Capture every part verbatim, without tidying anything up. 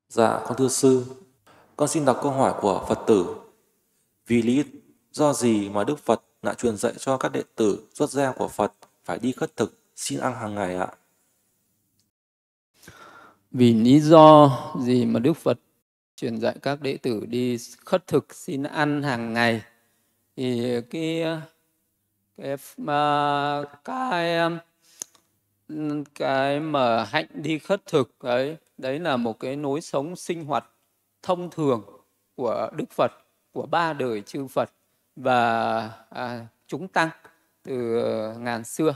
Dạ, con thưa sư, con xin đọc câu hỏi của Phật tử. Vì lý do gì mà Đức Phật lại truyền dạy cho các đệ tử xuất gia của Phật phải đi khất thực xin ăn hàng ngày ạ? Vì lý do gì mà Đức Phật truyền dạy các đệ tử đi khất thực xin ăn hàng ngày? Thì cái cái mà cái cái mà hạnh đi khất thực ấy, đấy là một cái lối sống sinh hoạt thông thường của Đức Phật, của ba đời chư Phật và à, chúng tăng từ ngàn xưa.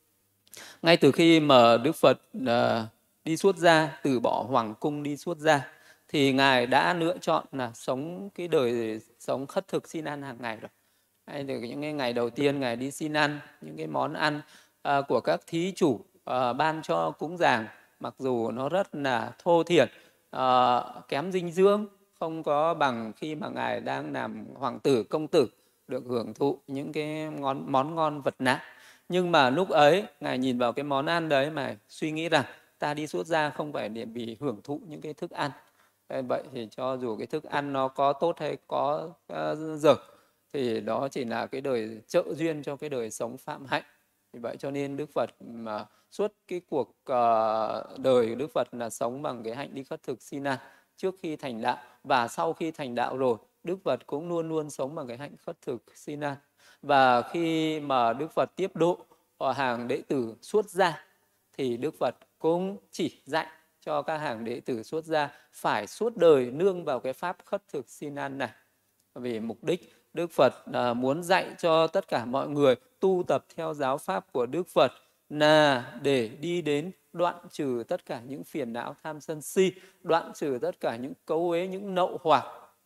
Ngay từ khi mà Đức Phật à, đi xuất gia, từ bỏ hoàng cung đi xuất gia, thì Ngài đã lựa chọn là sống cái đời sống khất thực xin ăn hàng ngày rồi. Hay từ những cái ngày đầu tiên Ngài đi xin ăn, những cái món ăn à, của các thí chủ à, ban cho cúng dường, mặc dù nó rất là thô thiển, à, kém dinh dưỡng, không có bằng khi mà Ngài đang làm hoàng tử, công tử, được hưởng thụ những cái món, món ngon vật lạ. Nhưng mà lúc ấy Ngài nhìn vào cái món ăn đấy mà suy nghĩ rằng ta đi xuất gia không phải để vì hưởng thụ những cái thức ăn. Vậy thì cho dù cái thức ăn nó có tốt hay có uh, dở, thì đó chỉ là cái đời trợ duyên cho cái đời sống phạm hạnh. Vì vậy cho nên Đức Phật mà suốt cái cuộc uh, đời Đức Phật là sống bằng cái hạnh đi khất thực xin ăn trước khi thành đạo, và sau khi thành đạo rồi Đức Phật cũng luôn luôn sống bằng cái hạnh khất thực xin ăn. Và khi mà Đức Phật tiếp độ hàng đệ tử xuất gia thì Đức Phật cũng chỉ dạy cho các hàng đệ tử xuất gia phải suốt đời nương vào cái pháp khất thực xin ăn này. Vì mục đích Đức Phật à, muốn dạy cho tất cả mọi người tu tập theo giáo pháp của Đức Phật là để đi đến đoạn trừ tất cả những phiền não tham sân si, đoạn trừ tất cả những cấu uế, những nậu hoặc,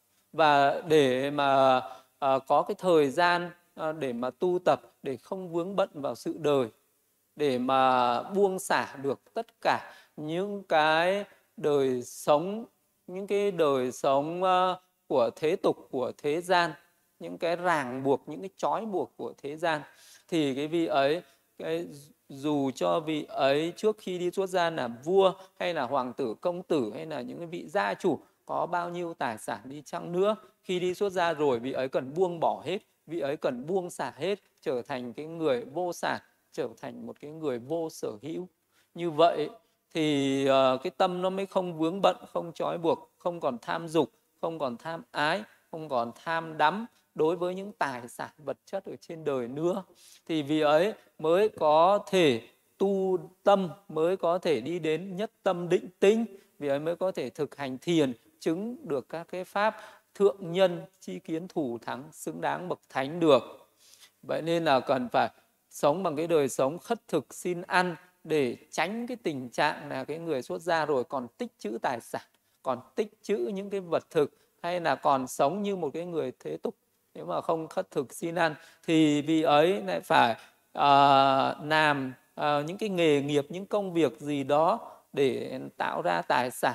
và để mà à, có cái thời gian à, để mà tu tập, để không vướng bận vào sự đời, để mà buông xả được tất cả những cái đời sống, những cái đời sống uh, của thế tục, của thế gian, những cái ràng buộc, những cái trói buộc của thế gian. Thì cái vị ấy, cái, dù cho vị ấy trước khi đi xuất gia là vua hay là hoàng tử, công tử hay là những cái vị gia chủ có bao nhiêu tài sản đi chăng nữa, khi đi xuất gia rồi vị ấy cần buông bỏ hết, vị ấy cần buông xả hết, trở thành cái người vô sản, trở thành một cái người vô sở hữu. Như vậy thì uh, cái tâm nó mới không vướng bận, không trói buộc, không còn tham dục, không còn tham ái, không còn tham đắm đối với những tài sản vật chất ở trên đời nữa. Thì vì ấy mới có thể tu tâm, mới có thể đi đến nhất tâm định tĩnh, vì ấy mới có thể thực hành thiền, chứng được các cái pháp thượng nhân, chi kiến thủ thắng, xứng đáng bậc thánh được. Vậy nên là cần phải sống bằng cái đời sống khất thực xin ăn, để tránh cái tình trạng là cái người xuất gia rồi còn tích trữ tài sản, còn tích trữ những cái vật thực, hay là còn sống như một cái người thế tục. Nếu mà không khất thực xin ăn thì vì ấy lại phải uh, làm uh, những cái nghề nghiệp, những công việc gì đó để tạo ra tài sản.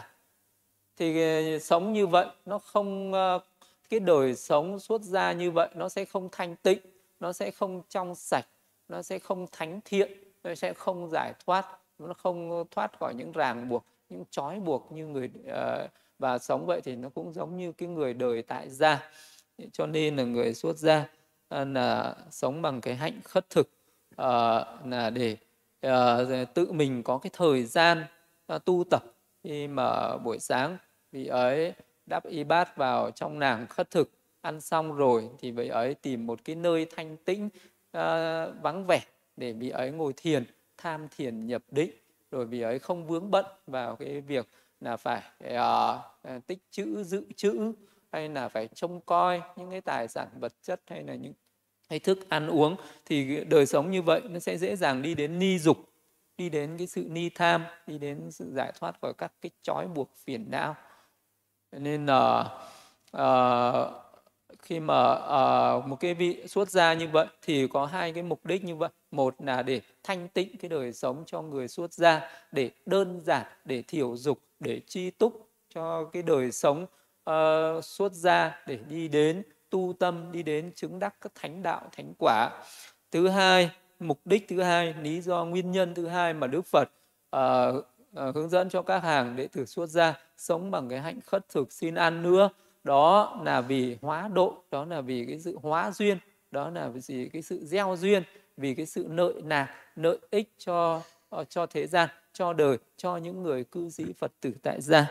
Thì sống như vậy nó không, uh, cái đời sống xuất gia như vậy nó sẽ không thanh tịnh, nó sẽ không trong sạch, nó sẽ không thánh thiện, nó sẽ không giải thoát, nó không thoát khỏi những ràng buộc, những trói buộc như người uh, và sống vậy thì nó cũng giống như cái người đời tại gia. Cho nên là người xuất gia uh, là sống bằng cái hạnh khất thực, uh, là để uh, tự mình có cái thời gian uh, tu tập. Khi mà buổi sáng vị ấy đắp y bát vào trong nàng khất thực, ăn xong rồi thì vị ấy tìm một cái nơi thanh tĩnh, uh, vắng vẻ để vị ấy ngồi thiền, tham thiền nhập định. Rồi vị ấy không vướng bận vào cái việc là phải uh, tích trữ, dự trữ, hay là phải trông coi những cái tài sản vật chất, hay là những cái thức ăn uống. Thì đời sống như vậy nó sẽ dễ dàng đi đến ni dục, đi đến cái sự ni tham, đi đến sự giải thoát khỏi các cái trói buộc phiền não. Nên là uh, khi mà uh, một cái vị xuất gia như vậy thì có hai cái mục đích như vậy. Một là để thanh tịnh cái đời sống cho người xuất gia, để đơn giản, để thiểu dục, để tri túc cho cái đời sống uh, xuất gia, để đi đến tu tâm, đi đến chứng đắc các thánh đạo, thánh quả. Thứ hai, mục đích thứ hai, lý do nguyên nhân thứ hai mà Đức Phật uh, uh, hướng dẫn cho các hàng đệ tử xuất gia sống bằng cái hạnh khất thực xin ăn nữa. Đó là vì hóa độ, đó là vì cái sự hóa duyên, đó là vì cái sự gieo duyên, vì cái sự lợi nạp, lợi ích cho uh, cho thế gian, cho đời, cho những người cư sĩ Phật tử tại gia.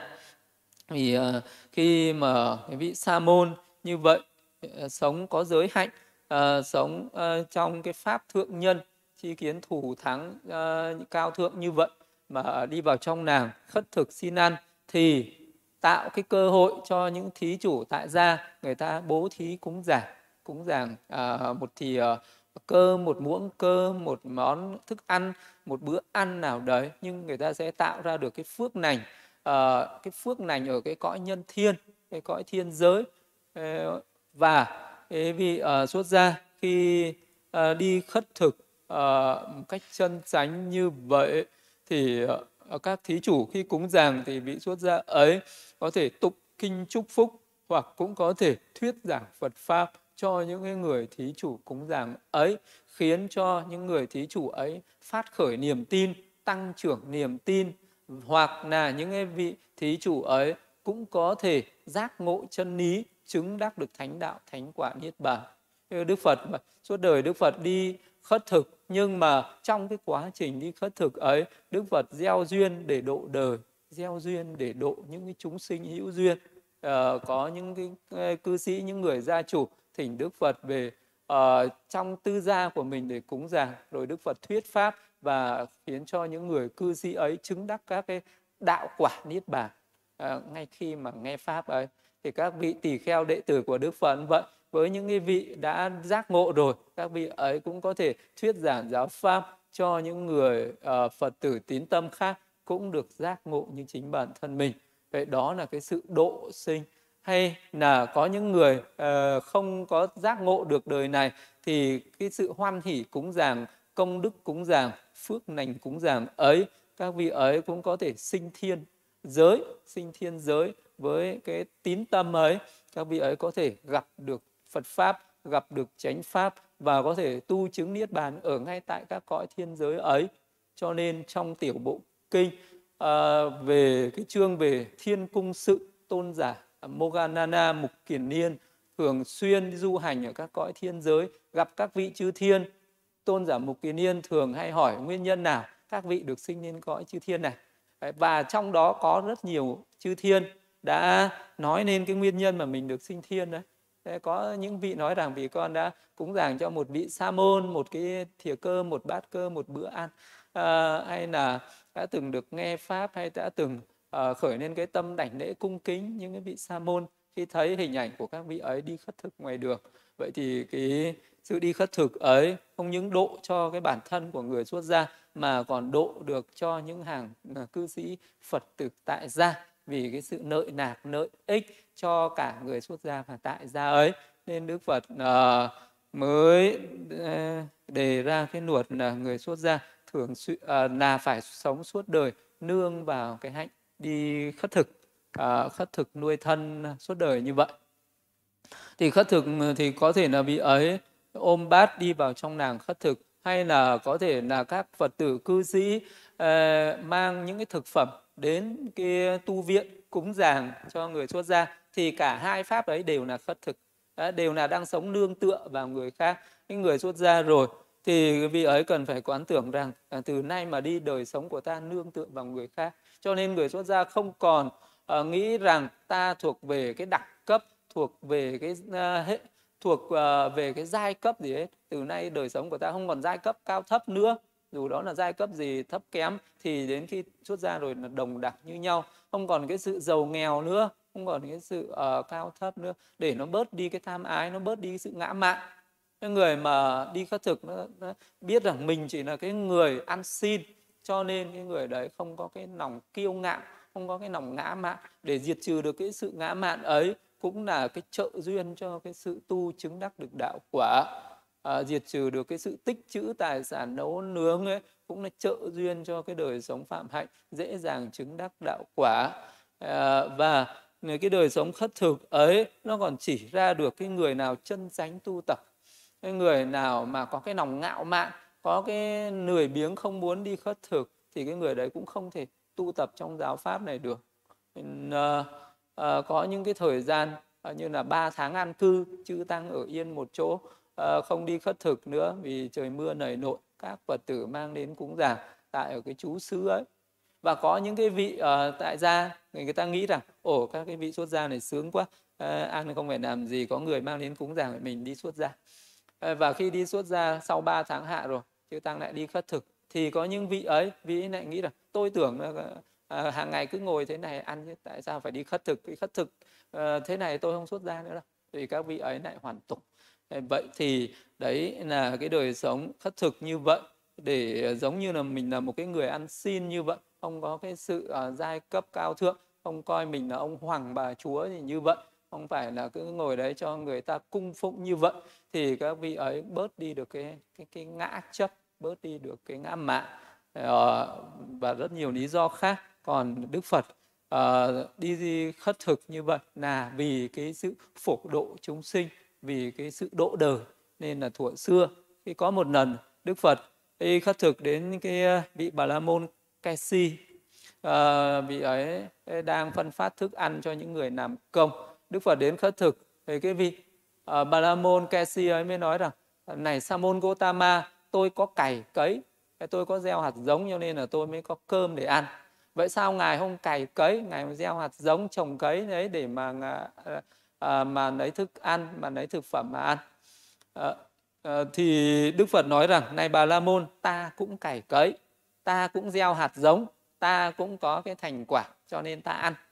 Vì uh, khi mà cái vị sa môn như vậy uh, sống có giới hạnh, uh, sống uh, trong cái pháp thượng nhân, chi kiến thủ thắng uh, cao thượng như vậy, mà đi vào trong làng khất thực xin ăn, thì tạo cái cơ hội cho những thí chủ tại gia người ta bố thí cúng dường, cúng dường uh, một thì uh, cơm, một muỗng cơm, một món thức ăn, một bữa ăn nào đấy, nhưng người ta sẽ tạo ra được cái phước lành, uh, cái phước lành ở cái cõi nhân thiên, cái cõi thiên giới. Uh, và cái vị uh, xuất gia khi uh, đi khất thực uh, một cách chân chánh như vậy, thì uh, các thí chủ khi cúng dường thì vị xuất gia ấy có thể tụng kinh chúc phúc, hoặc cũng có thể thuyết giảng Phật pháp cho những cái người thí chủ cúng dường ấy, khiến cho những người thí chủ ấy phát khởi niềm tin, tăng trưởng niềm tin, hoặc là những cái vị thí chủ ấy cũng có thể giác ngộ chân lý, chứng đắc được thánh đạo, thánh quả niết bàn. Đức Phật mà suốt đời Đức Phật đi khất thực, nhưng mà trong cái quá trình đi khất thực ấy, Đức Phật gieo duyên để độ đời, gieo duyên để độ những cái chúng sinh hữu duyên. À, có những cái cư sĩ, những người gia chủ thỉnh Đức Phật về uh, trong tư gia của mình để cúng dường, rồi Đức Phật thuyết pháp và khiến cho những người cư sĩ ấy chứng đắc các cái đạo quả niết bàn. À, ngay khi mà nghe pháp ấy, thì các vị tỳ kheo đệ tử của Đức Phật vậy, với những cái vị đã giác ngộ rồi, các vị ấy cũng có thể thuyết giảng giáo pháp cho những người uh, Phật tử tín tâm khác cũng được giác ngộ như chính bản thân mình. Vậy đó là cái sự độ sinh. Hay là có những người uh, không có giác ngộ được đời này, thì cái sự hoan hỷ cúng dường, công đức cúng dường, phước lành cúng dường ấy, các vị ấy cũng có thể sinh thiên giới, sinh thiên giới với cái tín tâm ấy, các vị ấy có thể gặp được Phật pháp, gặp được chánh pháp và có thể tu chứng niết bàn ở ngay tại các cõi thiên giới ấy. Cho nên trong tiểu bộ kinh à, về cái chương về thiên cung sự, tôn giả Moggallana Mục Kiền Niên thường xuyên du hành ở các cõi thiên giới, gặp các vị chư thiên. Tôn giả Mục Kiền Niên thường hay hỏi nguyên nhân nào các vị được sinh lên cõi chư thiên này. Và trong đó có rất nhiều chư thiên đã nói nên cái nguyên nhân mà mình được sinh thiên đấy. Có những vị nói rằng vì con đã cúng dường cho một vị sa môn một cái thìa cơm, một bát cơm, một bữa ăn, à, hay là đã từng được nghe pháp, hay đã từng uh, khởi lên cái tâm đảnh lễ cung kính những cái vị sa môn khi thấy hình ảnh của các vị ấy đi khất thực ngoài đường. Vậy thì cái sự đi khất thực ấy không những độ cho cái bản thân của người xuất gia, mà còn độ được cho những hàng cư sĩ Phật tử tại gia, vì cái sự lợi nạp, lợi ích cho cả người xuất gia và tại gia ấy. Nên Đức Phật uh, mới uh, đề ra cái luật là người xuất gia thường uh, là phải sống suốt đời nương vào cái hạnh đi khất thực, uh, khất thực nuôi thân suốt đời như vậy. Thì khất thực thì có thể là vị ấy ôm bát đi vào trong làng khất thực, hay là có thể là các Phật tử cư sĩ uh, mang những cái thực phẩm đến cái tu viện cúng dường cho người xuất gia, thì cả hai pháp ấy đều là khất thực, đều là đang sống nương tựa vào người khác. Những người xuất gia rồi thì vị ấy cần phải quán tưởng rằng từ nay mà đi đời sống của ta nương tựa vào người khác. Cho nên người xuất gia không còn uh, nghĩ rằng ta thuộc về cái đặc cấp, thuộc về cái uh, hệ thuộc uh, về cái giai cấp gì hết. Từ nay đời sống của ta không còn giai cấp cao thấp nữa, dù đó là giai cấp gì thấp kém, thì đến khi xuất gia rồi là đồng đẳng như nhau, không còn cái sự giàu nghèo nữa, không còn cái sự uh, cao thấp nữa, để nó bớt đi cái tham ái, nó bớt đi cái sự ngã mạn. Cái người mà đi khất thực nó, nó biết rằng mình chỉ là cái người ăn xin, cho nên cái người đấy không có cái lòng kiêu ngạo, không có cái lòng ngã mạn. Để diệt trừ được cái sự ngã mạn ấy cũng là cái trợ duyên cho cái sự tu chứng đắc được đạo quả. À, diệt trừ được cái sự tích trữ tài sản nấu nướng ấy cũng là trợ duyên cho cái đời sống phạm hạnh dễ dàng chứng đắc đạo quả. À, và cái đời sống khất thực ấy nó còn chỉ ra được cái người nào chân chánh tu tập. Cái người nào mà có cái lòng ngạo mạn, có cái lười biếng không muốn đi khất thực, thì cái người đấy cũng không thể tu tập trong giáo pháp này được. Nên, uh, uh, có những cái thời gian uh, như là ba tháng an cư, chư tăng ở yên một chỗ, uh, không đi khất thực nữa vì trời mưa nảy nỗi, các Phật tử mang đến cúng dường tại ở cái trú xứ ấy. Và có những cái vị uh, tại gia, người, người ta nghĩ rằng ồ các cái vị xuất gia này sướng quá, uh, ăn không phải làm gì, có người mang đến cúng dường mình đi xuất gia. Uh, và khi đi xuất gia sau ba tháng hạ rồi, chư tăng lại đi khất thực, thì có những vị ấy, vị ấy lại nghĩ rằng tôi tưởng là uh, hàng ngày cứ ngồi thế này ăn chứ tại sao phải đi khất thực, cái khất thực uh, thế này tôi không xuất gia nữa đâu. Thì các vị ấy lại hoàn tục. Vậy thì đấy là cái đời sống khất thực như vậy, để giống như là mình là một cái người ăn xin như vậy, không có cái sự uh, giai cấp cao thượng, không coi mình là ông hoàng bà chúa gì như vậy, không phải là cứ ngồi đấy cho người ta cung phụng như vậy, thì các vị ấy bớt đi được cái cái cái ngã chấp, bớt đi được cái ngã mạn uh, và rất nhiều lý do khác. Còn Đức Phật uh, đi, đi khất thực như vậy là vì cái sự phổ độ chúng sinh, vì cái sự độ đời. Nên là thuở xưa khi có một lần Đức Phật đi khất thực đến cái vị Bà La Môn Kesi, à, vị ấy đang phân phát thức ăn cho những người làm công. Đức Phật đến khất thực thì cái vị à, Bà La Môn Kesi ấy mới nói rằng: này Sa môn Gotama, tôi có cày cấy, tôi có gieo hạt giống cho nên là tôi mới có cơm để ăn. Vậy sao ngài không cày cấy, ngài gieo hạt giống trồng cấy đấy để mà à, mà lấy thức ăn, mà lấy thực phẩm mà ăn? À, à, thì Đức Phật nói rằng: này Bà La Môn, ta cũng cày cấy, ta cũng gieo hạt giống, ta cũng có cái thành quả cho nên ta ăn.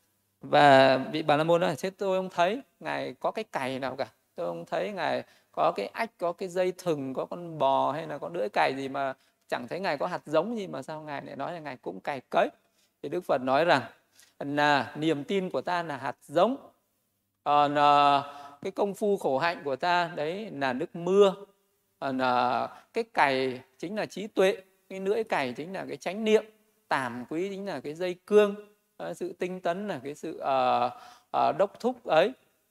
Và vị Bà La Môn nói: thế tôi không thấy ngài có cái cày nào cả, tôi không thấy ngài có cái ách, có cái dây thừng, có con bò hay là có lưỡi cày gì, mà chẳng thấy ngài có hạt giống gì, mà sao ngài lại nói là ngài cũng cày cấy? Thì Đức Phật nói rằng là niềm tin của ta là hạt giống, còn cái công phu khổ hạnh của ta đấy là nước mưa, còn cái cày chính là trí tuệ, cái lưỡi cày chính là cái chánh niệm, tàm quý chính là cái dây cương, sự tinh tấn là cái sự uh, uh, đốc thúc ấy.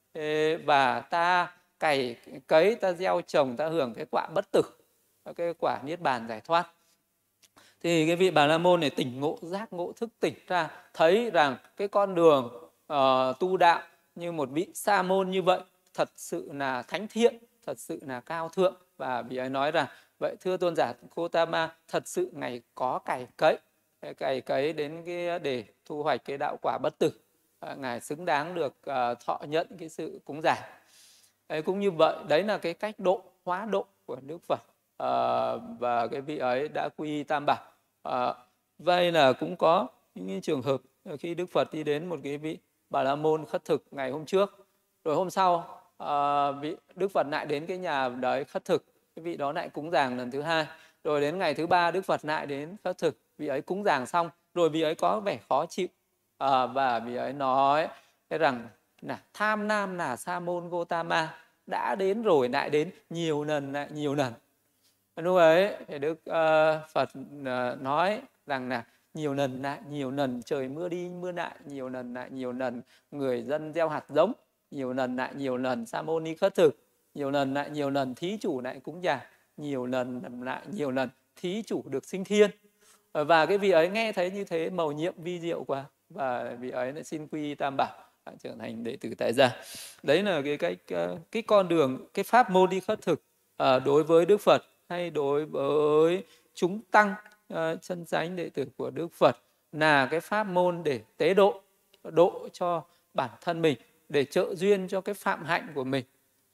Và ta cày cấy, ta gieo trồng, ta hưởng cái quả bất tử, cái quả niết bàn giải thoát. Thì cái vị Bà La Môn này tỉnh ngộ, giác ngộ, thức tỉnh ra, thấy rằng cái con đường uh, tu đạo như một vị sa môn như vậy thật sự là thánh thiện, thật sự là cao thượng. Và vị ấy nói rằng: vậy thưa tôn giả Gotama, thật sự ngài có cày cấy, cày cấy đến cái để thu hoạch cái đạo quả bất tử, à, ngài xứng đáng được uh, thọ nhận cái sự cúng giải. Đấy, cũng như vậy, đấy là cái cách độ, hóa độ của Đức Phật. À, và cái vị ấy đã quy tam bảo. À, vậy là cũng có những trường hợp khi Đức Phật đi đến một cái vị Bà La Môn khất thực ngày hôm trước, rồi hôm sau à, vị Đức Phật lại đến cái nhà đấy khất thực, cái vị đó lại cúng dường lần thứ hai, rồi đến ngày thứ ba Đức Phật lại đến khất thực, vị ấy cúng dường xong rồi vị ấy có vẻ khó chịu, à, và vị ấy nói rằng là tham nam là Sa môn Gotama, đã đến rồi lại đến, nhiều lần lại nhiều lần. Lúc ấy thì Đức uh, Phật uh, nói rằng là nhiều lần lại nhiều lần, trời mưa đi mưa lại, nhiều lần lại nhiều lần, người dân gieo hạt giống, nhiều lần lại nhiều lần, Sa môn đi khất thực, nhiều lần lại nhiều lần, thí chủ lại cúng dường, nhiều lần lại nhiều lần, thí chủ được sinh thiên. Và cái vị ấy nghe thấy như thế, mầu nhiệm vi diệu quá, và vị ấy lại xin quy tam bảo, trở thành đệ tử tại gia. Đấy là cái cách, cái con đường, cái pháp môn đi khất thực đối với Đức Phật hay đối với chúng tăng chân chánh đệ tử của Đức Phật, là cái pháp môn để tế độ, độ cho bản thân mình, để trợ duyên cho cái phạm hạnh của mình.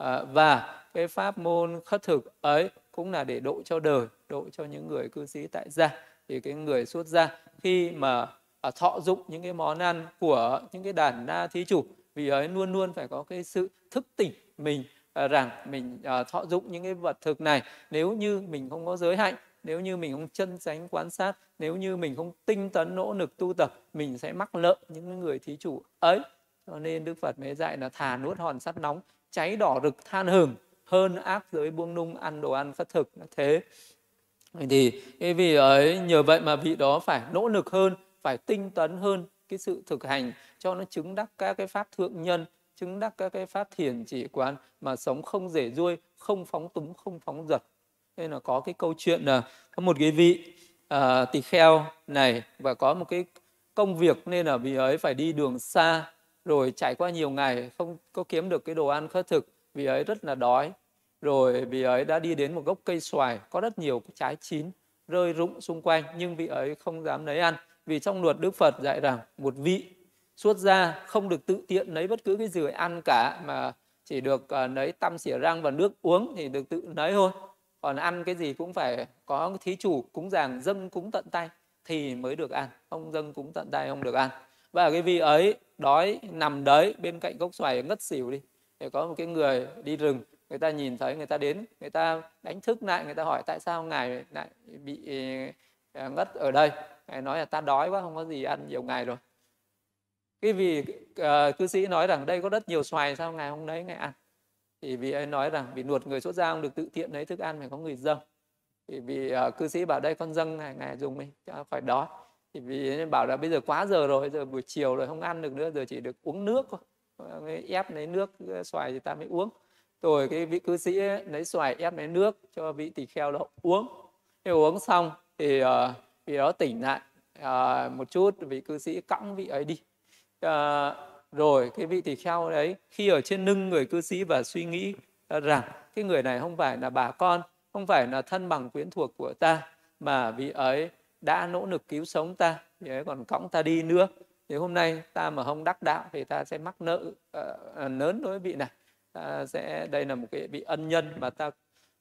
Và cái pháp môn khất thực ấy cũng là để độ cho đời, độ cho những người cư sĩ tại gia. Thì cái người xuất gia khi mà À, thọ dụng những cái món ăn của những cái đàn na thí chủ, vì ấy luôn luôn phải có cái sự thức tỉnh mình, à, rằng mình à, thọ dụng những cái vật thực này, nếu như mình không có giới hạnh, nếu như mình không chân chánh quan sát, nếu như mình không tinh tấn nỗ lực tu tập, mình sẽ mắc lợ những người thí chủ ấy. Cho nên Đức Phật mới dạy là thà nuốt hòn sắt nóng, cháy đỏ rực than hừng, hơn ác giới buông nung ăn đồ ăn khất thực. Là thế. Thì cái vị ấy nhờ vậy mà vị đó phải nỗ lực hơn, phải tinh tấn hơn cái sự thực hành cho nó chứng đắc các cái pháp thượng nhân, chứng đắc các cái pháp thiền chỉ quán, mà sống không rể ruôi, không phóng túng, không phóng dật. Nên là có cái câu chuyện là có một cái vị à, tỳ kheo này và có một cái công việc nên là vì ấy phải đi đường xa, rồi trải qua nhiều ngày không có kiếm được cái đồ ăn khất thực, vì ấy rất là đói. Rồi vì ấy đã đi đến một gốc cây xoài có rất nhiều trái chín rơi rụng xung quanh, nhưng vị ấy không dám lấy ăn, vì trong luật Đức Phật dạy rằng một vị xuất gia không được tự tiện lấy bất cứ cái gì ăn cả, mà chỉ được uh, lấy tăm xỉa răng và nước uống thì được tự lấy thôi. Còn ăn cái gì cũng phải có thí chủ cúng dường dâng cúng tận tay thì mới được ăn, không dâng cúng tận tay không được ăn. Và cái vị ấy đói nằm đấy bên cạnh gốc xoài ngất xỉu đi, thì có một cái người đi rừng, người ta nhìn thấy, người ta đến, người ta đánh thức lại, người ta hỏi tại sao ngài lại bị ngất ở đây. Ngài nói là ta đói quá, không có gì ăn nhiều ngày rồi. Cái vị uh, cư sĩ nói rằng đây có rất nhiều xoài, sao ngài không lấy ngài ăn? Thì vị ấy nói rằng vì luật người xuất gia không được tự tiện lấy thức ăn, phải có người dâng. Thì vì uh, cư sĩ bảo đây con dâng ngài, ngài dùng đi cho khỏi đói. Thì vì bảo là bây giờ quá giờ rồi, giờ buổi chiều rồi không ăn được nữa, giờ chỉ được uống nước thôi, ép lấy nước xoài thì ta mới uống. Rồi cái vị cư sĩ ấy, lấy xoài ép lấy nước cho vị tỳ kheo đó uống. Khi uống xong thì uh, vị đó tỉnh lại uh, một chút, vị cư sĩ cõng vị ấy đi. Uh, rồi cái vị tỳ kheo đấy khi ở trên lưng người cư sĩ và suy nghĩ uh, rằng cái người này không phải là bà con, không phải là thân bằng quyến thuộc của ta, mà vị ấy đã nỗ lực cứu sống ta, vị ấy còn cõng ta đi nữa. Thì hôm nay ta mà không đắc đạo thì ta sẽ mắc nợ uh, lớn đối với vị này. Ta sẽ đây là một cái vị ân nhân mà ta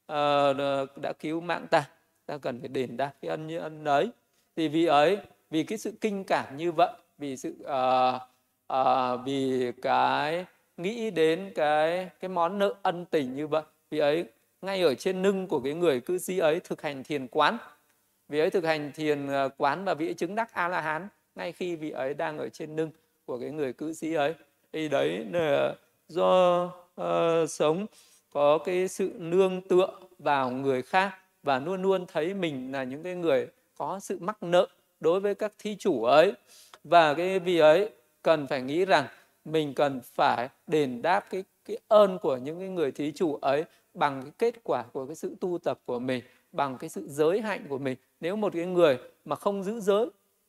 uh, đã cứu mạng ta, ta cần phải đền đáp cái ân ân ấy. Thì vị ấy vì cái sự kinh cảm như vậy, vì sự uh, uh, vì cái nghĩ đến cái cái món nợ ân tình như vậy, vị ấy ngay ở trên lưng của cái người cư sĩ ấy thực hành thiền quán. Vị ấy thực hành thiền quán và vị ấy chứng đắc A La Hán ngay khi vị ấy đang ở trên lưng của cái người cư sĩ ấy. Thì đấy là do uh, sống có cái sự nương tựa vào người khác và luôn luôn thấy mình là những cái người có sự mắc nợ đối với các thí chủ ấy. Và cái vị ấy cần phải nghĩ rằng mình cần phải đền đáp cái, cái ơn của những cái người thí chủ ấy bằng cái kết quả của cái sự tu tập của mình, bằng cái sự giới hạnh của mình. Nếu một cái người mà không giữ giới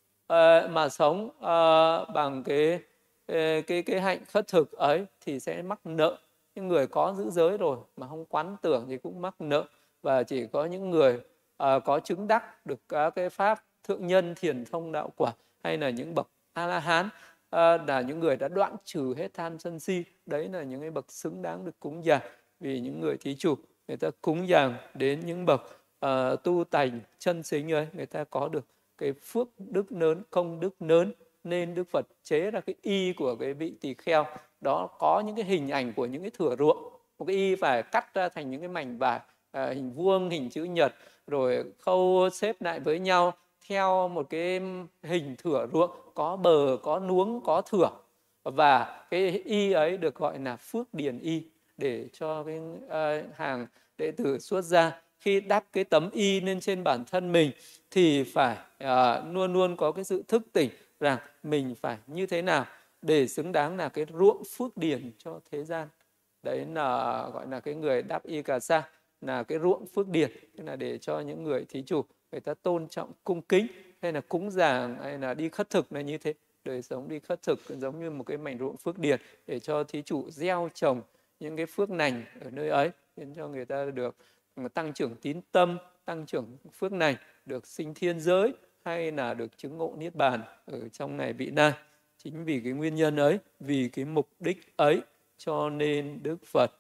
uh, mà sống uh, bằng cái, cái, cái, cái hạnh khất thực ấy thì sẽ mắc nợ. Những người có giữ giới rồi mà không quán tưởng thì cũng mắc nợ. Và chỉ có những người uh, có chứng đắc được các cái pháp thượng nhân, thiền thông, đạo quả, hay là những bậc A-la-hán, uh, là những người đã đoạn trừ hết tham sân si, đấy là những cái bậc xứng đáng được cúng dường. Vì những người thí chủ người ta cúng dường đến những bậc uh, tu tành chân chính ấy, người ta có được cái phước đức lớn, công đức lớn, nên Đức Phật chế ra cái y của cái vị tỳ kheo đó có những cái hình ảnh của những cái thửa ruộng. Một cái y phải cắt ra thành những cái mảnh vải uh, hình vuông, hình chữ nhật, rồi khâu xếp lại với nhau theo một cái hình thửa ruộng, có bờ, có nuống, có thửa. Và cái y ấy được gọi là phước điền y, để cho cái uh, hàng đệ tử xuất gia khi đắp cái tấm y lên trên bản thân mình thì phải uh, luôn luôn có cái sự thức tỉnh rằng mình phải như thế nào để xứng đáng là cái ruộng phước điền cho thế gian. Đấy là gọi là cái người đắp y cà sa, là cái ruộng phước điền, tức là để cho những người thí chủ người ta tôn trọng, cung kính, hay là cúng dường, hay là đi khất thực là như thế. Đời sống đi khất thực giống như một cái mảnh ruộng phước điền để cho thí chủ gieo trồng những cái phước lành ở nơi ấy, khiến cho người ta được tăng trưởng tín tâm, tăng trưởng phước lành, được sinh thiên giới, hay là được chứng ngộ niết bàn ở trong ngày vị lai. Chính vì cái nguyên nhân ấy, vì cái mục đích ấy, cho nên Đức Phật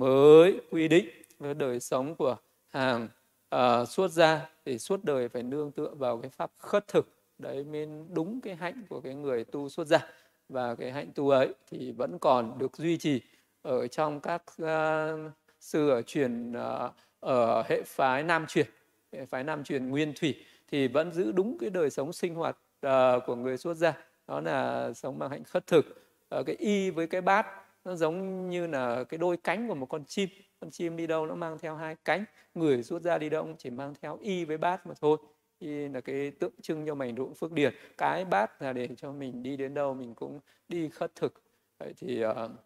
mới quy định với đời sống của hàng uh, xuất gia thì suốt đời phải nương tựa vào cái pháp khất thực. Đấy mới đúng cái hạnh của cái người tu xuất gia. Và cái hạnh tu ấy thì vẫn còn được duy trì ở trong các uh, sư ở truyền uh, ở hệ phái Nam truyền, hệ phái Nam truyền Nguyên Thủy thì vẫn giữ đúng cái đời sống sinh hoạt uh, của người xuất gia, đó là sống bằng hạnh khất thực. Uh, cái y với cái bát nó giống như là cái đôi cánh của một con chim. Con chim đi đâu nó mang theo hai cánh, người xuất gia đi đâu cũng chỉ mang theo y với bát mà thôi. Y là cái tượng trưng cho mảnh ruộng phước điền, cái bát là để cho mình đi đến đâu mình cũng đi khất thực. Vậy thì uh, uh,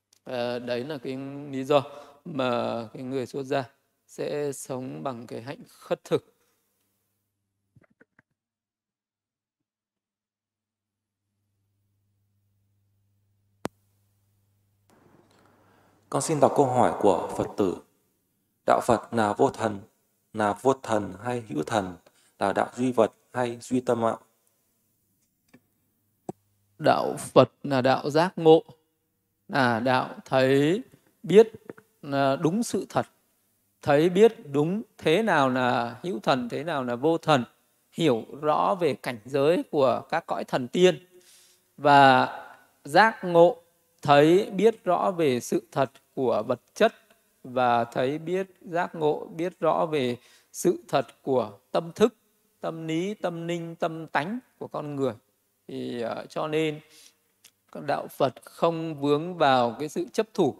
đấy là cái lý do mà cái người xuất gia sẽ sống bằng cái hạnh khất thực. Con xin đọc câu hỏi của Phật tử. Đạo Phật là vô thần, là vô thần hay hữu thần, là đạo duy vật hay duy tâm ạ? Đạo Phật là đạo giác ngộ, là đạo thấy biết là đúng sự thật, thấy biết đúng thế nào là hữu thần, thế nào là vô thần, hiểu rõ về cảnh giới của các cõi thần tiên, và giác ngộ thấy biết rõ về sự thật của vật chất, và thấy biết giác ngộ biết rõ về sự thật của tâm thức, tâm lý, tâm ninh, tâm tánh của con người. Thì uh, cho nên các đạo Phật không vướng vào cái sự chấp thủ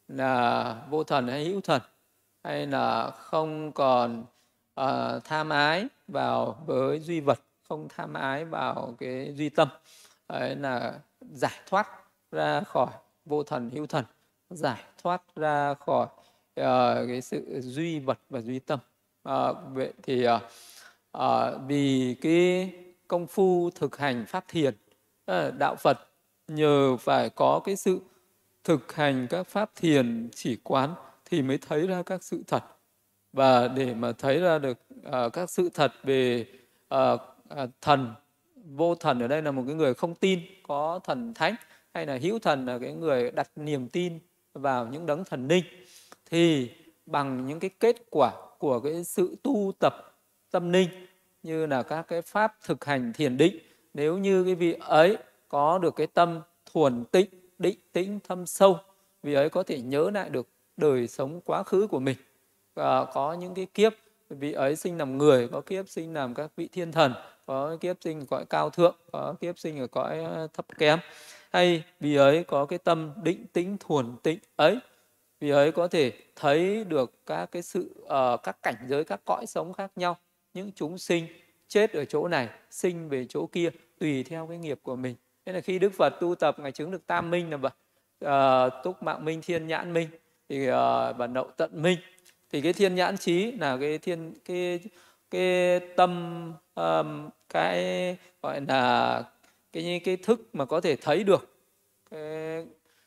là vô thần hay hữu thần, hay là không còn uh, tham ái vào với duy vật, không tham ái vào cái duy tâm. Đấy là giải thoát ra khỏi vô thần hữu thần, giải thoát ra khỏi uh, cái sự duy vật và duy tâm. Uh, vậy thì uh, uh, vì cái công phu thực hành pháp thiền, uh, đạo Phật nhờ phải có cái sự thực hành các pháp thiền chỉ quán thì mới thấy ra các sự thật. Và để mà thấy ra được uh, các sự thật về uh, uh, thần, vô thần ở đây là một cái người không tin có thần thánh, hay là hữu thần là cái người đặt niềm tin vào những đấng thần linh, thì bằng những cái kết quả của cái sự tu tập tâm linh, như là các cái pháp thực hành thiền định, nếu như cái vị ấy có được cái tâm thuần tịnh, định tĩnh, thâm sâu, vị ấy có thể nhớ lại được đời sống quá khứ của mình. Và có những cái kiếp vị ấy sinh làm người, có kiếp sinh làm các vị thiên thần, có kiếp sinh ở cõi cao thượng, có kiếp sinh ở cõi thấp kém, hay vị ấy có cái tâm định tĩnh thuần tịnh ấy, vị ấy có thể thấy được các cái sự uh, các cảnh giới, các cõi sống khác nhau, những chúng sinh chết ở chỗ này, sinh về chỗ kia, tùy theo cái nghiệp của mình. Thế là khi Đức Phật tu tập, Ngài chứng được tam minh là vậy, uh, túc mạng minh, thiên nhãn minh, thì uh, và nậu tận minh. Thì cái thiên nhãn trí là cái thiên cái cái tâm um, cái gọi là cái cái thức mà có thể thấy được cái,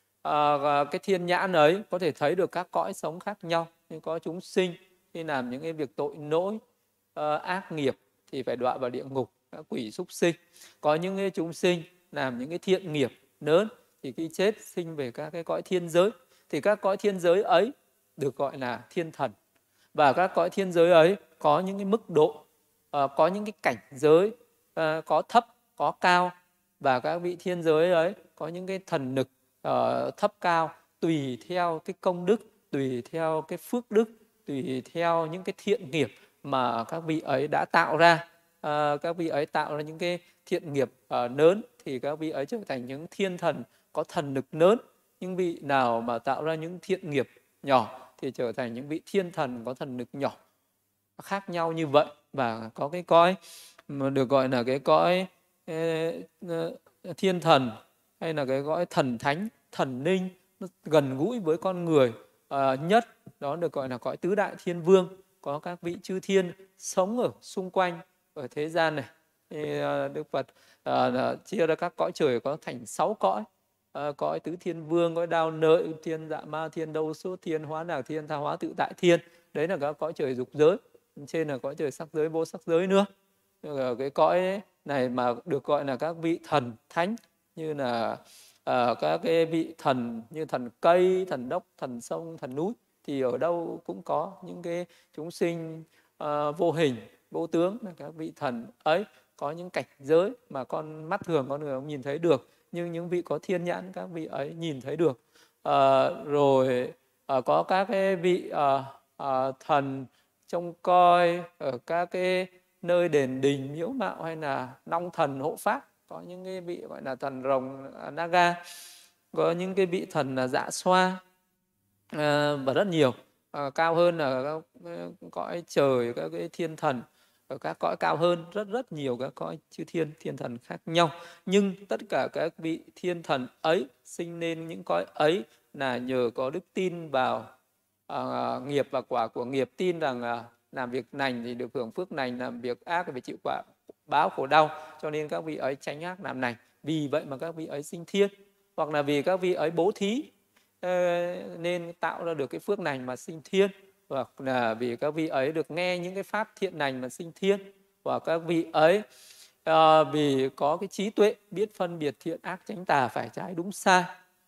uh, cái thiên nhãn ấy có thể thấy được các cõi sống khác nhau. Nhưng có chúng sinh khi làm những cái việc tội lỗi, uh, ác nghiệp thì phải đọa vào địa ngục, các quỷ súc sinh. Có những cái chúng sinh làm những cái thiện nghiệp lớn thì khi chết sinh về các cái cõi thiên giới, thì các cõi thiên giới ấy được gọi là thiên thần. Và các cõi thiên giới ấy có những cái mức độ, uh, có những cái cảnh giới, uh, có thấp, có cao. Và các vị thiên giới ấy có những cái thần lực uh, thấp cao, tùy theo cái công đức, tùy theo cái phước đức, tùy theo những cái thiện nghiệp mà các vị ấy đã tạo ra. Uh, các vị ấy tạo ra những cái thiện nghiệp uh, lớn thì các vị ấy trở thành những thiên thần có thần lực lớn. Những vị nào mà tạo ra những thiện nghiệp nhỏ thì trở thành những vị thiên thần có thần lực nhỏ, khác nhau như vậy. Và có cái cõi mà được gọi là cái cõi thiên thần, hay là cái cõi thần thánh, thần linh, nó gần gũi với con người à, nhất, đó được gọi là cõi tứ đại thiên vương. Có các vị chư thiên sống ở xung quanh ở thế gian này. Thì Đức Phật à, chia ra các cõi trời có thành sáu cõi. À, cõi tứ thiên vương, cõi đao nợi, thiên dạ ma thiên, đâu xuất thiên, hóa đạc thiên, tha hóa tự tại thiên. Đấy là các cõi trời dục giới. Trên là cõi trời sắc giới, vô sắc giới nữa. Ở cái cõi này mà được gọi là các vị thần thánh, như là uh, các cái vị thần như thần cây, thần đốc, thần sông, thần núi, thì ở đâu cũng có những cái chúng sinh uh, vô hình, vô tướng, là các vị thần ấy có những cảnh giới mà con mắt thường con người không nhìn thấy được, nhưng những vị có thiên nhãn các vị ấy nhìn thấy được. Uh, rồi uh, có các cái vị uh, uh, thần trông coi ở các cái nơi đền đình miếu mạo, hay là long thần hộ pháp. Có những cái vị gọi là thần rồng Naga, có những cái vị thần là dạ xoa, à, và rất nhiều. À, cao hơn là các cõi trời, các cái thiên thần ở các cõi cao hơn, rất rất nhiều các cõi chư thiên, thiên thần khác nhau. Nhưng tất cả các vị thiên thần ấy sinh lên những cõi ấy là nhờ có đức tin vào à, nghiệp và quả của nghiệp, tin rằng à, làm việc lành thì được hưởng phước lành, làm việc ác thì phải chịu quả báo khổ đau, cho nên các vị ấy tránh ác làm lành. Vì vậy mà các vị ấy sinh thiên. Hoặc là vì các vị ấy bố thí, ờ, nên tạo ra được cái phước lành mà sinh thiên, hoặc là vì các vị ấy được nghe những cái pháp thiện lành mà sinh thiên, và các vị ấy à, vì có cái trí tuệ biết phân biệt thiện ác chánh tà phải trái đúng sai,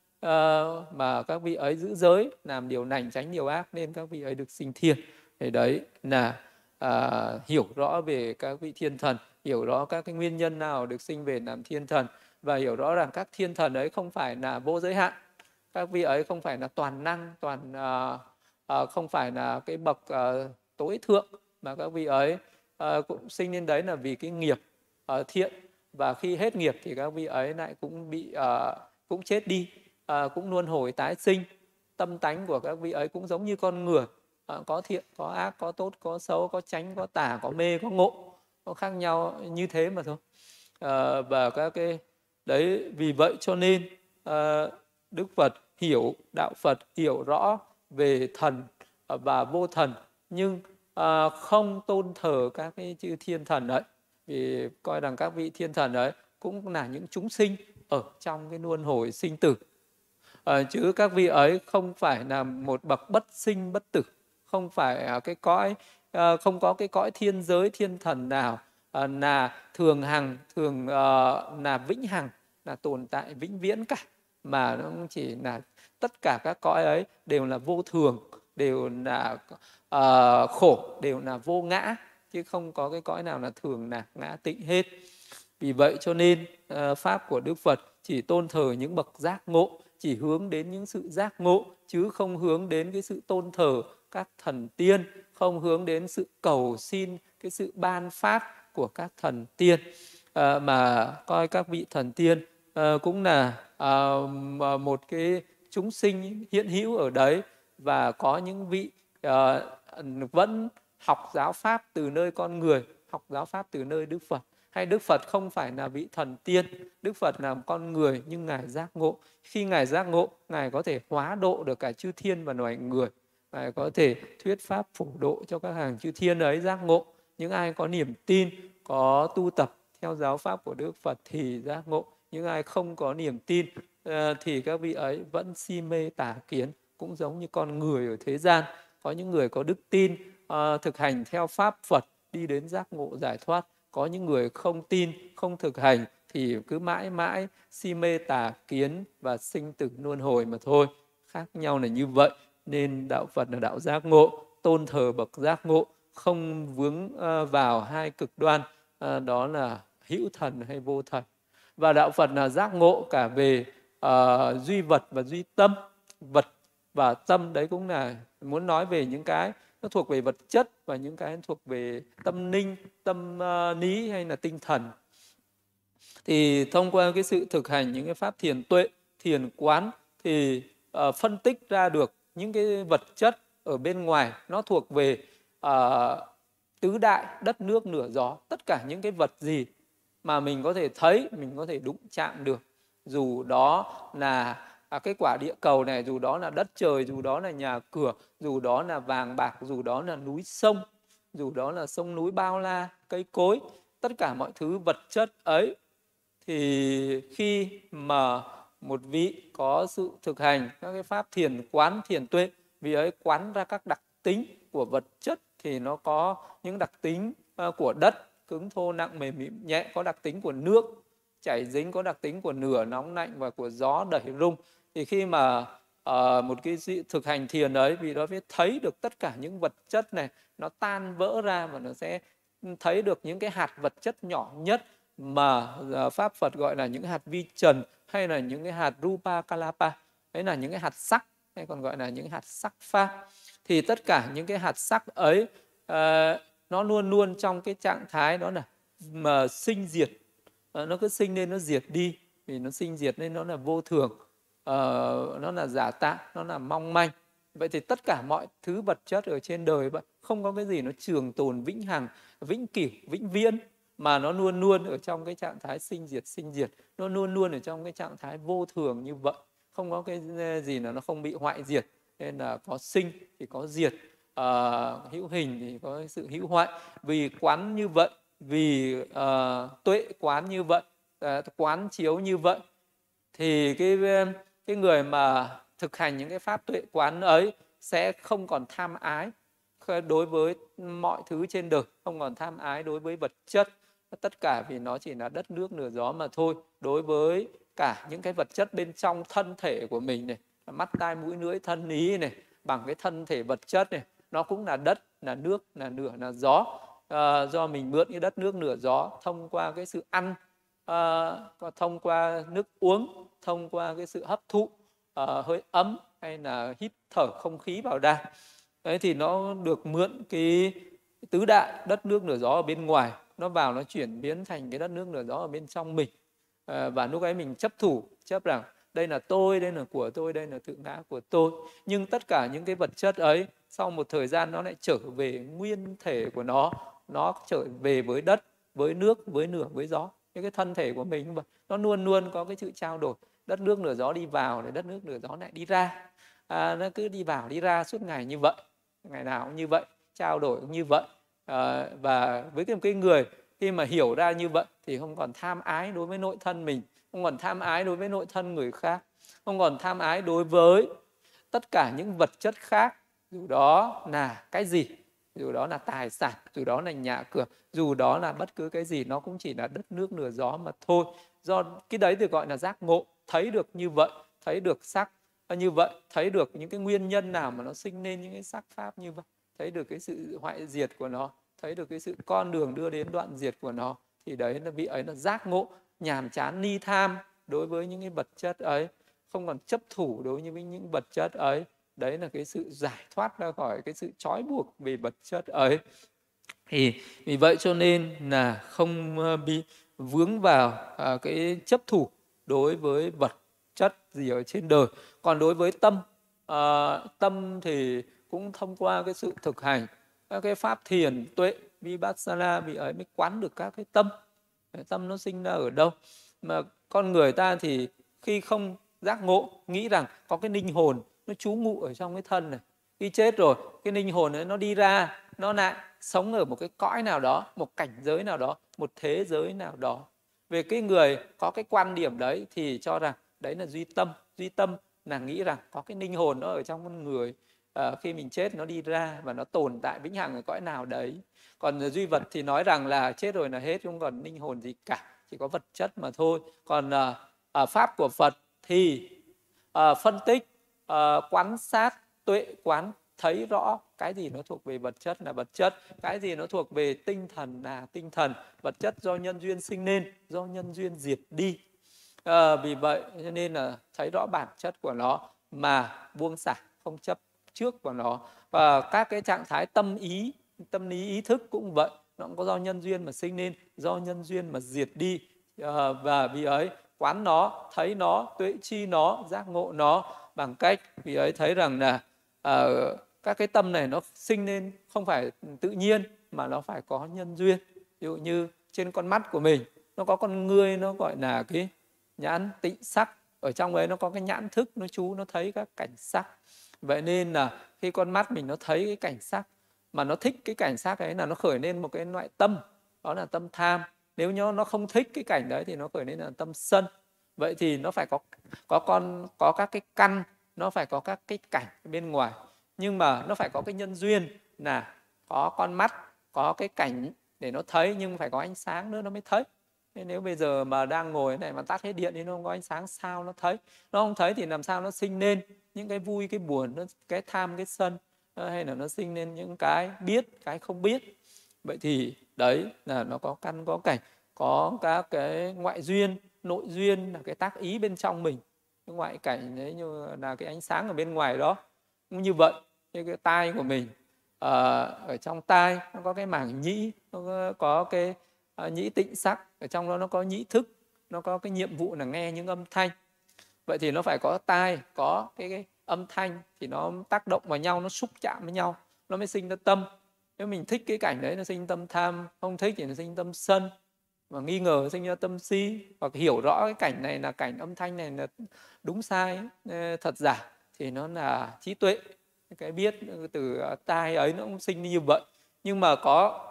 à, mà các vị ấy giữ giới làm điều lành tránh điều ác nên các vị ấy được sinh thiên. Thì đấy là à, hiểu rõ về các vị thiên thần, hiểu rõ các cái nguyên nhân nào được sinh về làm thiên thần, và hiểu rõ rằng các thiên thần ấy không phải là vô giới hạn, các vị ấy không phải là toàn năng, toàn à, à, không phải là cái bậc à, tối thượng, mà các vị ấy à, cũng sinh lên đấy là vì cái nghiệp à, thiện, và khi hết nghiệp thì các vị ấy lại cũng bị à, cũng chết đi, à, cũng luân hồi tái sinh. Tâm tánh của các vị ấy cũng giống như con người, à, có thiện, có ác, có tốt, có xấu, có chánh, có tà, có mê, có ngộ, có khác nhau như thế mà thôi. À, và các cái đấy, vì vậy cho nên à, Đức Phật hiểu, đạo Phật hiểu rõ về thần và vô thần, nhưng à, không tôn thờ các cái chư thiên thần ấy, vì coi rằng các vị thiên thần ấy cũng là những chúng sinh ở trong cái luân hồi sinh tử, à, chứ các vị ấy không phải là một bậc bất sinh bất tử, không phải cái cõi à, không có cái cõi thiên giới thiên thần nào à, là thường hằng, thường à, là vĩnh hằng, là tồn tại vĩnh viễn cả, mà nó chỉ là tất cả các cõi ấy đều là vô thường, đều là uh, khổ, đều là vô ngã, chứ không có cái cõi nào là thường là ngã tịnh hết. Vì vậy cho nên uh, pháp của Đức Phật chỉ tôn thờ những bậc giác ngộ, chỉ hướng đến những sự giác ngộ, chứ không hướng đến cái sự tôn thờ các thần tiên, không hướng đến sự cầu xin cái sự ban phát của các thần tiên, à, mà coi các vị thần tiên à, cũng là à, một cái chúng sinh hiện hữu ở đấy, và có những vị à, vẫn học giáo pháp từ nơi con người, học giáo pháp từ nơi Đức Phật. Hay Đức Phật không phải là vị thần tiên, Đức Phật là con người nhưng Ngài giác ngộ. Khi Ngài giác ngộ, Ngài có thể hóa độ được cả chư thiên và loài người. Ngài có thể thuyết pháp phổ độ cho các hàng chư thiên ấy giác ngộ. Những ai có niềm tin, có tu tập theo giáo pháp của Đức Phật thì giác ngộ. Những ai không có niềm tin thì các vị ấy vẫn si mê tà kiến, cũng giống như con người ở thế gian. Có những người có đức tin, thực hành theo pháp Phật đi đến giác ngộ giải thoát. Có những người không tin, không thực hành thì cứ mãi mãi si mê tà kiến và sinh tử luân hồi mà thôi. Khác nhau là như vậy. Nên đạo Phật là đạo giác ngộ, tôn thờ bậc giác ngộ, không vướng vào hai cực đoan, đó là hữu thần hay vô thần. Và đạo Phật là giác ngộ cả về uh, duy vật và duy tâm. Vật và tâm đấy cũng là muốn nói về những cái nó thuộc về vật chất, và những cái thuộc về tâm linh, tâm uh, lý hay là tinh thần. Thì thông qua cái sự thực hành những cái pháp thiền tuệ, thiền quán, thì uh, phân tích ra được những cái vật chất ở bên ngoài nó thuộc về uh, tứ đại, đất nước lửa gió. Tất cả những cái vật gì mà mình có thể thấy, mình có thể đụng chạm được, dù đó là à, cái quả địa cầu này, dù đó là đất trời, dù đó là nhà cửa, dù đó là vàng bạc, dù đó là núi sông, dù đó là sông núi bao la, cây cối, tất cả mọi thứ vật chất ấy, thì khi mà một vị có sự thực hành các cái pháp thiền quán, thiền tuệ, vị ấy quán ra các đặc tính của vật chất, thì nó có những đặc tính của đất, cứng thô nặng mềm mịn nhẹ, có đặc tính của nước chảy dính, có đặc tính của lửa nóng lạnh và của gió đẩy rung. Thì khi mà uh, một cái sự thực hành thiền ấy, vì đó biết thấy được tất cả những vật chất này nó tan vỡ ra, và nó sẽ thấy được những cái hạt vật chất nhỏ nhất mà uh, Pháp Phật gọi là những hạt vi trần, hay là những cái hạt rupa kalapa, đấy là những cái hạt sắc, hay còn gọi là những hạt sắc pháp. Thì tất cả những cái hạt sắc ấy uh, nó luôn luôn trong cái trạng thái đó là mà sinh diệt, nó cứ sinh lên nó diệt đi, vì nó sinh diệt nên nó là vô thường, uh, nó là giả tạm, nó là mong manh. Vậy thì tất cả mọi thứ vật chất ở trên đời vậy, không có cái gì nó trường tồn vĩnh hằng, vĩnh cửu, vĩnh viễn, mà nó luôn luôn ở trong cái trạng thái sinh diệt, sinh diệt, nó luôn luôn ở trong cái trạng thái vô thường như vậy, không có cái gì là nó không bị hoại diệt. Nên là có sinh thì có diệt, uh, hữu hình thì có sự hữu hoại. Vì quán như vậy, vì uh, tuệ quán như vậy, uh, quán chiếu như vậy, thì cái cái người mà thực hành những cái pháp tuệ quán ấy sẽ không còn tham ái đối với mọi thứ trên đời, không còn tham ái đối với vật chất, tất cả vì nó chỉ là đất nước lửa gió mà thôi. Đối với cả những cái vật chất bên trong thân thể của mình này, mắt tai mũi lưỡi thân ý này, bằng cái thân thể vật chất này, nó cũng là đất, là nước, là lửa, là gió. À, do mình mượn cái đất nước lửa gió thông qua cái sự ăn, à, thông qua nước uống, thông qua cái sự hấp thụ à, hơi ấm hay là hít thở không khí vào đây. Đấy thì nó được mượn cái tứ đại đất nước lửa gió ở bên ngoài, nó vào nó chuyển biến thành cái đất nước lửa gió ở bên trong mình. À, và lúc ấy mình chấp thủ, chấp rằng đây là tôi, đây là của tôi, đây là tự ngã của tôi. Nhưng tất cả những cái vật chất ấy sau một thời gian nó lại trở về nguyên thể của nó, nó trở về với đất, với nước, với lửa, với gió. Những cái thân thể của mình nó luôn luôn có cái sự trao đổi, đất nước lửa gió đi vào để đất nước lửa gió lại đi ra. À, nó cứ đi vào đi ra suốt ngày như vậy, ngày nào cũng như vậy, trao đổi cũng như vậy. À, và với cái, cái người khi mà hiểu ra như vậy thì không còn tham ái đối với nội thân mình, không còn tham ái đối với nội thân người khác, không còn tham ái đối với tất cả những vật chất khác, dù đó là cái gì, dù đó là tài sản, dù đó là nhà cửa, dù đó là bất cứ cái gì, nó cũng chỉ là đất nước lửa gió mà thôi. Do cái đấy thì gọi là giác ngộ, thấy được như vậy, thấy được sắc như vậy, thấy được những cái nguyên nhân nào mà nó sinh nên những cái sắc pháp như vậy, thấy được cái sự hoại diệt của nó, thấy được cái sự con đường đưa đến đoạn diệt của nó, thì đấy là vị ấy là giác ngộ, nhàm chán ni tham đối với những cái vật chất ấy, không còn chấp thủ đối với những vật chất ấy. Đấy là cái sự giải thoát ra khỏi cái sự trói buộc về vật chất ấy. Thì vì vậy cho nên là không bị vướng vào à, cái chấp thủ đối với vật chất gì ở trên đời. Còn đối với tâm, à, tâm thì cũng thông qua cái sự thực hành các cái pháp thiền tuệ vipassana, vì ấy mới quán được các cái tâm. Tâm nó sinh ra ở đâu? Mà con người ta thì khi không giác ngộ, nghĩ rằng có cái linh hồn nó trú ngụ ở trong cái thân này, khi chết rồi cái linh hồn ấy nó đi ra, nó lại sống ở một cái cõi nào đó, một cảnh giới nào đó, một thế giới nào đó. Về cái người có cái quan điểm đấy thì cho rằng đấy là duy tâm. Duy tâm là nghĩ rằng có cái linh hồn nó ở trong con người, à, khi mình chết nó đi ra và nó tồn tại vĩnh hằng ở cõi nào đấy. Còn duy vật thì nói rằng là chết rồi là hết, không còn linh hồn gì cả, chỉ có vật chất mà thôi. Còn à, à, pháp của Phật thì à, phân tích, à, quan sát, tuệ quán, thấy rõ cái gì nó thuộc về vật chất là vật chất, cái gì nó thuộc về tinh thần là tinh thần. Vật chất do nhân duyên sinh nên, do nhân duyên diệt đi. À, vì vậy cho nên là thấy rõ bản chất của nó mà buông xả, không chấp trước vào nó. Và các cái trạng thái tâm ý, tâm lý ý thức cũng vậy, nó cũng có do nhân duyên mà sinh nên, do nhân duyên mà diệt đi. À, và vì ấy quán nó, thấy nó, tuệ chi nó, giác ngộ nó bằng cách vì ấy thấy rằng là à, các cái tâm này nó sinh lên không phải tự nhiên mà nó phải có nhân duyên. Ví dụ như trên con mắt của mình nó có con ngươi, nó gọi là cái nhãn tịnh sắc, ở trong ấy nó có cái nhãn thức, nó chú nó thấy các cảnh sắc. Vậy nên là khi con mắt mình nó thấy cái cảnh sắc mà nó thích cái cảnh sắc ấy là nó khởi lên một cái loại tâm, đó là tâm tham. Nếu như nó không thích cái cảnh đấy thì nó khởi lên là tâm sân. Vậy thì nó phải có có con có các cái căn, nó phải có các cái cảnh bên ngoài, nhưng mà nó phải có cái nhân duyên là có con mắt, có cái cảnh để nó thấy, nhưng phải có ánh sáng nữa nó mới thấy. Thế nếu bây giờ mà đang ngồi này mà tắt hết điện thì nó không có ánh sáng, sao nó thấy? Nó không thấy thì làm sao nó sinh nên những cái vui, cái buồn, cái tham, cái sân, hay là nó sinh nên những cái biết, cái không biết. Vậy thì đấy là nó có căn, có cảnh, có các cái ngoại duyên, nội duyên là cái tác ý bên trong mình. Cái ngoại cảnh đấy như là cái ánh sáng ở bên ngoài đó. Cũng như vậy, như cái tai của mình, à, ở trong tai nó có cái mảng nhĩ, nó có, có cái à, nhĩ tịnh sắc, ở trong đó nó có nhĩ thức, nó có cái nhiệm vụ là nghe những âm thanh. Vậy thì nó phải có tai, có cái, cái âm thanh thì nó tác động vào nhau, nó xúc chạm với nhau, nó mới sinh ra tâm. Nếu mình thích cái cảnh đấy nó sinh tâm tham, không thích thì nó sinh tâm sân, và nghi ngờ sinh ra tâm si, hoặc hiểu rõ cái cảnh này là cảnh âm thanh này là đúng sai, thật giả, thì nó là trí tuệ. Cái biết từ tai ấy nó cũng sinh như vậy. Nhưng mà có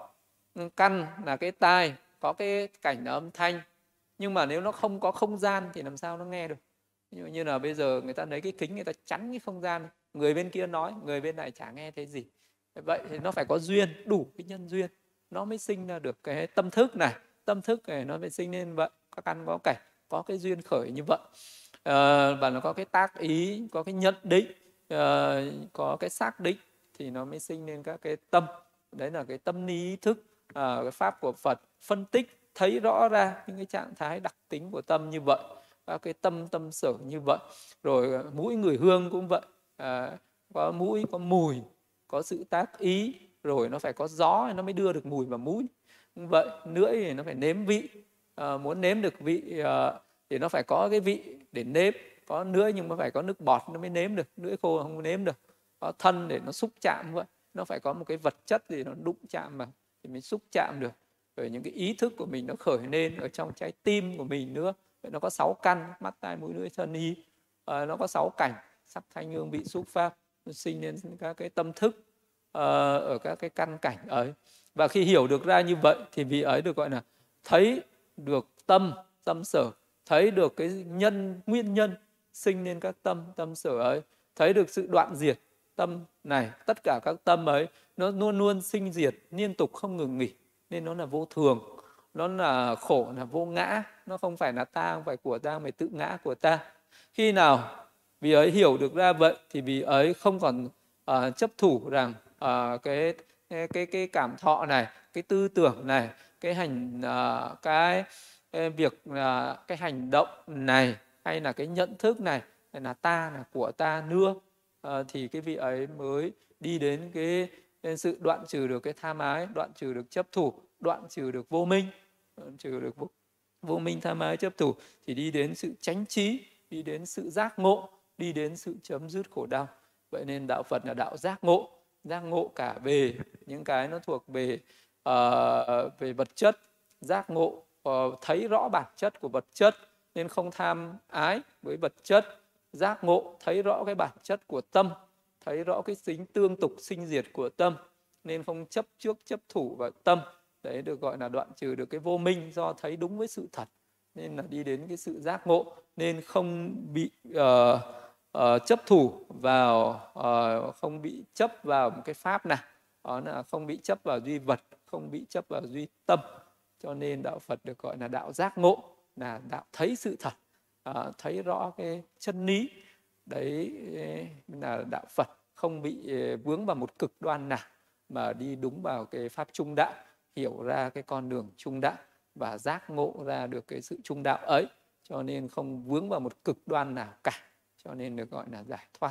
căn là cái tai, có cái cảnh là âm thanh, nhưng mà nếu nó không có không gian thì làm sao nó nghe được? Ví dụ như là bây giờ người ta lấy cái kính người ta chắn cái không gian, người bên kia nói, người bên này chả nghe thấy gì. Vậy thì nó phải có duyên, đủ cái nhân duyên, nó mới sinh ra được cái tâm thức này. Tâm thức này nó mới sinh nên vậy, có căn có cảnh, có cái duyên khởi như vậy. À, và nó có cái tác ý, có cái nhận định, à, có cái xác định thì nó mới sinh nên các cái tâm. Đấy là cái tâm lý ý thức, à, cái pháp của Phật phân tích thấy rõ ra những cái trạng thái đặc tính của tâm như vậy, các cái tâm tâm sở như vậy. Rồi mũi người hương cũng vậy, à, có mũi có mùi, có sự tác ý, rồi nó phải có gió nó mới đưa được mùi vào mũi. Cũng vậy, lưỡi thì nó phải nếm vị, à, muốn nếm được vị à, thì nó phải có cái vị để nếm. Có lưỡi nhưng mà phải có nước bọt nó mới nếm được, lưỡi khô không nếm được. Có thân để nó xúc chạm vậy, nó phải có một cái vật chất gì nó đụng chạm vào thì mới xúc chạm được. Rồi những cái ý thức của mình nó khởi lên ở trong trái tim của mình nữa. Vậy nó có sáu căn, mắt tai mũi lưỡi thân ý, à, nó có sáu cảnh, sắc thanh hương vị xúc pháp, nó sinh lên các cái tâm thức uh, ở các cái căn cảnh ấy. Và khi hiểu được ra như vậy thì vị ấy được gọi là thấy được tâm tâm sở, thấy được cái nhân nguyên nhân sinh lên các tâm tâm sở ấy, thấy được sự đoạn diệt tâm này. Tất cả các tâm ấy nó luôn luôn sinh diệt liên tục không ngừng nghỉ, nên nó là vô thường, nó là khổ, là vô ngã, nó không phải là ta, không phải của ta, mà tự ngã của ta. Khi nào vì ấy hiểu được ra vậy thì vì ấy không còn uh, chấp thủ rằng uh, cái, cái cái cảm thọ này, cái tư tưởng này, cái hành uh, cái, cái việc uh, cái hành động này, hay là cái nhận thức này là ta, là của ta nữa. Uh, thì cái vị ấy mới đi đến cái, cái sự đoạn trừ được cái tham ái, đoạn trừ được chấp thủ, đoạn trừ được vô minh, đoạn trừ được vô, vô minh tham ái chấp thủ, thì đi đến sự chánh trí, đi đến sự giác ngộ, đi đến sự chấm dứt khổ đau. Vậy nên đạo Phật là đạo giác ngộ, giác ngộ cả về những cái nó thuộc về uh, về vật chất, giác ngộ uh, thấy rõ bản chất của vật chất nên không tham ái với vật chất, giác ngộ thấy rõ cái bản chất của tâm, thấy rõ cái tính tương tục sinh diệt của tâm nên không chấp trước chấp thủ vào tâm. Đấy được gọi là đoạn trừ được cái vô minh, do thấy đúng với sự thật nên là đi đến cái sự giác ngộ, nên không bị uh, uh, chấp thủ vào, uh, không bị chấp vào một cái pháp nào, đó là không bị chấp vào duy vật, không bị chấp vào duy tâm. Cho nên đạo Phật được gọi là đạo giác ngộ, là đạo thấy sự thật, uh, thấy rõ cái chân lý. Đấy là đạo Phật không bị vướng vào một cực đoan nào, mà đi đúng vào cái pháp trung đạo, hiểu ra cái con đường trung đạo và giác ngộ ra được cái sự trung đạo ấy, cho nên không vướng vào một cực đoan nào cả, cho nên được gọi là giải thoát.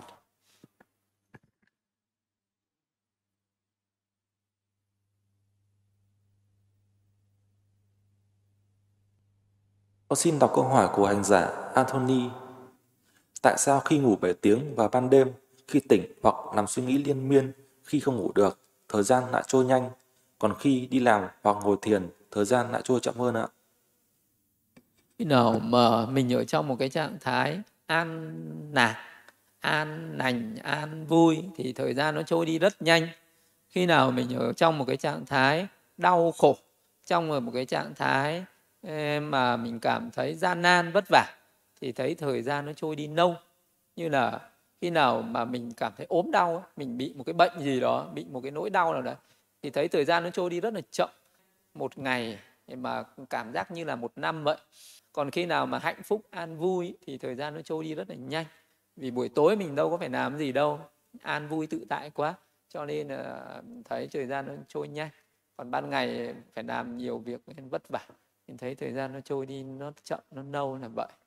Con xin đọc câu hỏi của hành giả Anthony. Tại sao khi ngủ bảy tiếng vào ban đêm, khi tỉnh hoặc nằm suy nghĩ liên miên, khi không ngủ được, thời gian lại trôi nhanh, còn khi đi làm hoặc ngồi thiền, thời gian lại trôi chậm hơn ạ? Khi nào mà mình ở trong một cái trạng thái an lạc, an lành, an vui thì thời gian nó trôi đi rất nhanh. Khi nào mình ở trong một cái trạng thái đau khổ, trong một cái trạng thái mà mình cảm thấy gian nan vất vả thì thấy thời gian nó trôi đi lâu. Như là khi nào mà mình cảm thấy ốm đau, mình bị một cái bệnh gì đó, bị một cái nỗi đau nào đó, thì thấy thời gian nó trôi đi rất là chậm. Một ngày mà cảm giác như là một năm vậy. Còn khi nào mà hạnh phúc, an vui thì thời gian nó trôi đi rất là nhanh. Vì buổi tối mình đâu có phải làm gì đâu, an vui tự tại quá, cho nên là thấy thời gian nó trôi nhanh. Còn ban ngày phải làm nhiều việc nên vất vả, mình thấy thời gian nó trôi đi nó chậm, nó lâu là vậy.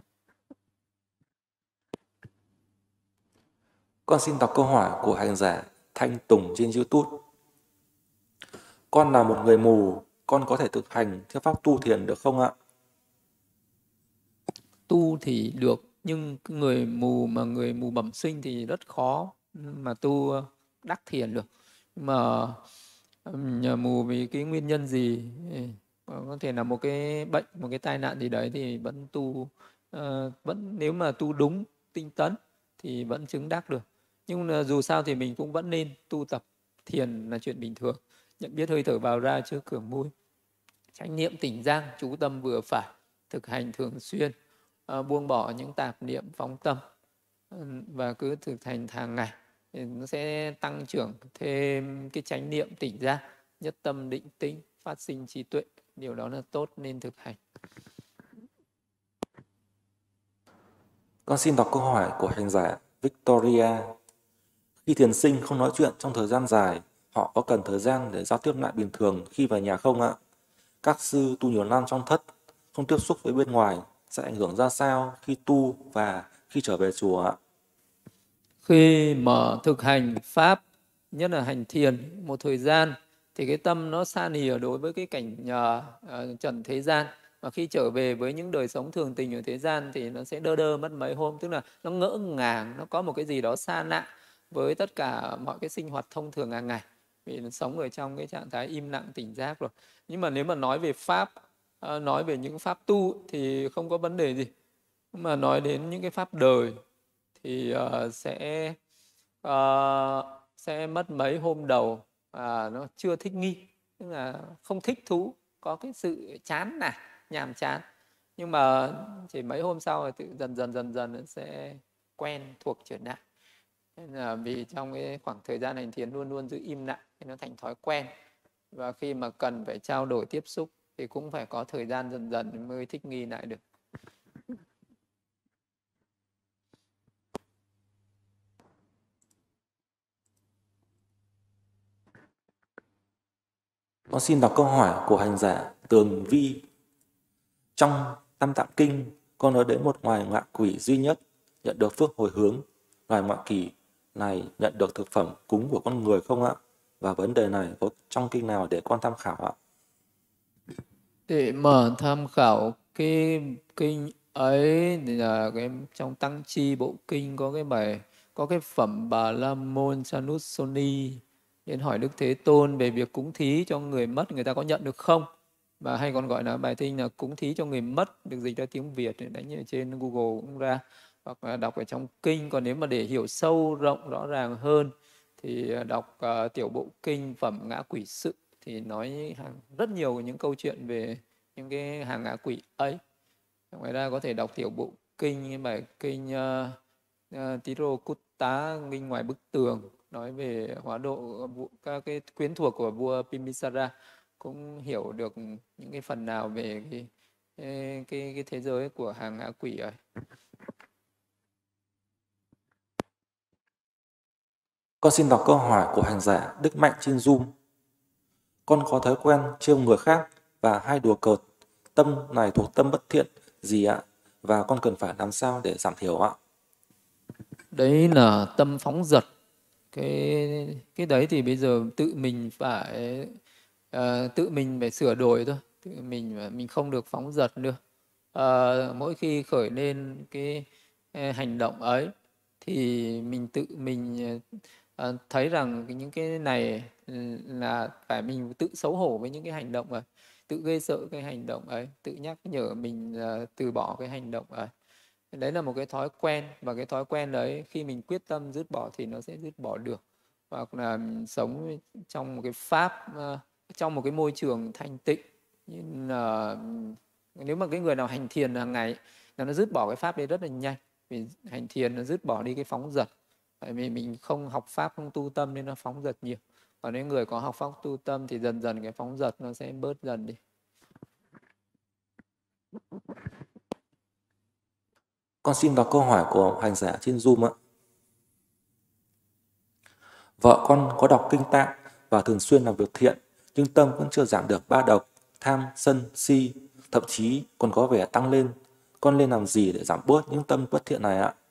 Con xin đọc câu hỏi của hành giả Thanh Tùng trên YouTube. Con là một người mù, con có thể thực hành theo pháp tu thiền được không ạ? Tu thì được, nhưng người mù mà người mù bẩm sinh thì rất khó mà tu đắc thiền được. Mà nhà mù vì cái nguyên nhân gì, có thể là một cái bệnh, một cái tai nạn gì đấy thì vẫn tu, uh, vẫn nếu mà tu đúng tinh tấn thì vẫn chứng đắc được. Nhưng là dù sao thì mình cũng vẫn nên tu tập thiền là chuyện bình thường, nhận biết hơi thở vào ra trước cửa mũi, chánh niệm tỉnh giác, chú tâm vừa phải, thực hành thường xuyên. uh, buông bỏ những tạp niệm phóng tâm và cứ thực hành hàng ngày thì nó sẽ tăng trưởng thêm cái chánh niệm tỉnh giác, nhất tâm định tĩnh, phát sinh trí tuệ. Điều đó là tốt nên thực hành. Con xin đọc câu hỏi của hành giả Victoria. Khi thiền sinh không nói chuyện trong thời gian dài, họ có cần thời gian để giao tiếp lại bình thường khi về nhà không ạ? Các sư tu nhiều năm trong thất, không tiếp xúc với bên ngoài, sẽ ảnh hưởng ra sao khi tu và khi trở về chùa ạ? Khi mà thực hành Pháp, nhất là hành thiền một thời gian, thì cái tâm nó sa nìa đối với cái cảnh uh, trần thế gian. Và khi trở về với những đời sống thường tình ở thế gian thì nó sẽ đơ đơ mất mấy hôm. Tức là nó ngỡ ngàng, nó có một cái gì đó xa lạ với tất cả mọi cái sinh hoạt thông thường hàng ngày. Vì nó sống ở trong cái trạng thái im lặng tỉnh giác rồi. Nhưng mà nếu mà nói về Pháp, uh, nói về những Pháp tu thì không có vấn đề gì. Nhưng mà nói đến những cái Pháp đời thì uh, sẽ uh, sẽ mất mấy hôm đầu, uh, nó chưa thích nghi, tức là không thích thú, có cái sự chán nản, nhàm chán. Nhưng mà chỉ mấy hôm sau thì tự dần dần dần dần nó sẽ quen thuộc trở lại. Nên là vì trong cái khoảng thời gian hành thiền luôn luôn giữ im lặng thì nó thành thói quen. Và khi mà cần phải trao đổi tiếp xúc thì cũng phải có thời gian dần dần mới thích nghi lại được. Con xin đọc câu hỏi của hành giả Tường Vi. Trong Tam Tạng Kinh, con nói đến một loài ngạ quỷ duy nhất nhận được phước hồi hướng. Loài ngạ quỷ này nhận được thực phẩm cúng của con người không ạ? Và vấn đề này có trong kinh nào để con tham khảo ạ? Để mà tham khảo cái kinh ấy thì là cái trong Tăng Chi Bộ Kinh có cái bài, có cái phẩm Bà La Môn Sanussoni đến hỏi Đức Thế Tôn về việc cúng thí cho người mất, người ta có nhận được không? Và hay còn gọi là bài kinh là cúng thí cho người mất, được dịch ra tiếng Việt, đánh ở trên Google cũng ra, hoặc là đọc ở trong kinh. Còn nếu mà để hiểu sâu rộng rõ ràng hơn thì đọc uh, tiểu bộ kinh phẩm Ngã Quỷ Sự, thì nói hàng, rất nhiều những câu chuyện về những cái hàng ngã quỷ ấy. Ngoài ra có thể đọc tiểu bộ kinh như bài kinh uh, uh, Tiro Kutta, kinh ngoài bức tường, nói về hóa độ các cái quyến thuộc của vua Bimbisara, cũng hiểu được những cái phần nào về cái cái, cái, cái thế giới của hàng ngã quỷ ấy. Con xin đọc câu hỏi của hành giả Đức Mạnh trên Zoom. Con có thói quen trêu người khác và hay đùa cợt. Tâm này thuộc tâm bất thiện gì ạ? Và con cần phải làm sao để giảm thiểu ạ? Đấy là tâm phóng dật. Cái cái đấy thì bây giờ tự mình phải uh, tự mình phải sửa đổi thôi. Tự mình mình không được phóng dật nữa. Uh, mỗi khi khởi lên cái uh, hành động ấy thì mình tự mình uh, thấy rằng những cái này là phải mình tự xấu hổ với những cái hành động ấy, tự gây sợ cái hành động ấy, tự nhắc nhở mình uh, từ bỏ cái hành động ấy. Đấy là một cái thói quen, và cái thói quen đấy khi mình quyết tâm dứt bỏ thì nó sẽ dứt bỏ được. Hoặc là sống trong một cái pháp, uh, trong một cái môi trường thanh tịnh. Nhưng uh, nếu mà cái người nào hành thiền hàng ngày là nó dứt bỏ cái pháp đấy rất là nhanh. Vì hành thiền nó dứt bỏ đi cái phóng dật. Tại vì mình không học pháp, không tu tâm nên nó phóng dật nhiều. Còn nếu người có học pháp tu tâm thì dần dần cái phóng dật nó sẽ bớt dần đi. Con xin đọc câu hỏi của hành giả trên Zoom ạ. Vợ con có đọc kinh Tạng và thường xuyên làm việc thiện, nhưng tâm vẫn chưa giảm được ba độc, tham, sân, si, thậm chí còn có vẻ tăng lên. Con nên làm gì để giảm bớt những tâm bất thiện này ạ?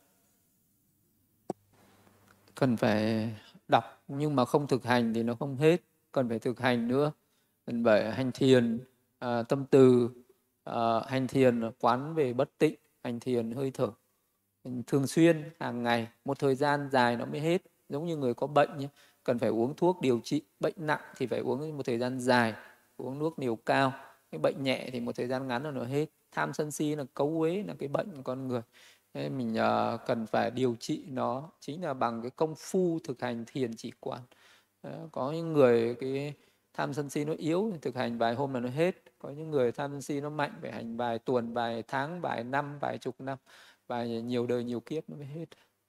Cần phải đọc nhưng mà không thực hành thì nó không hết. Cần phải thực hành nữa. Cần phải hành thiền, à, tâm từ, à, hành thiền quán về bất tịnh, hành thiền hơi thở. Thường xuyên, hàng ngày, một thời gian dài nó mới hết. Giống như người có bệnh nhé. Cần phải uống thuốc điều trị bệnh nặng thì phải uống một thời gian dài, uống nước liều cao. Cái bệnh nhẹ thì một thời gian ngắn là nó hết. Tham sân si là cấu uế, là cái bệnh của con người. Thế mình uh, cần phải điều trị nó chính là bằng cái công phu thực hành thiền chỉ quán. Đó, có những người cái tham sân si nó yếu thì thực hành vài hôm là nó hết. Có những người tham sân si nó mạnh, phải hành vài tuần, vài tháng, vài năm, vài chục năm, vài nhiều đời nhiều kiếp nó mới hết.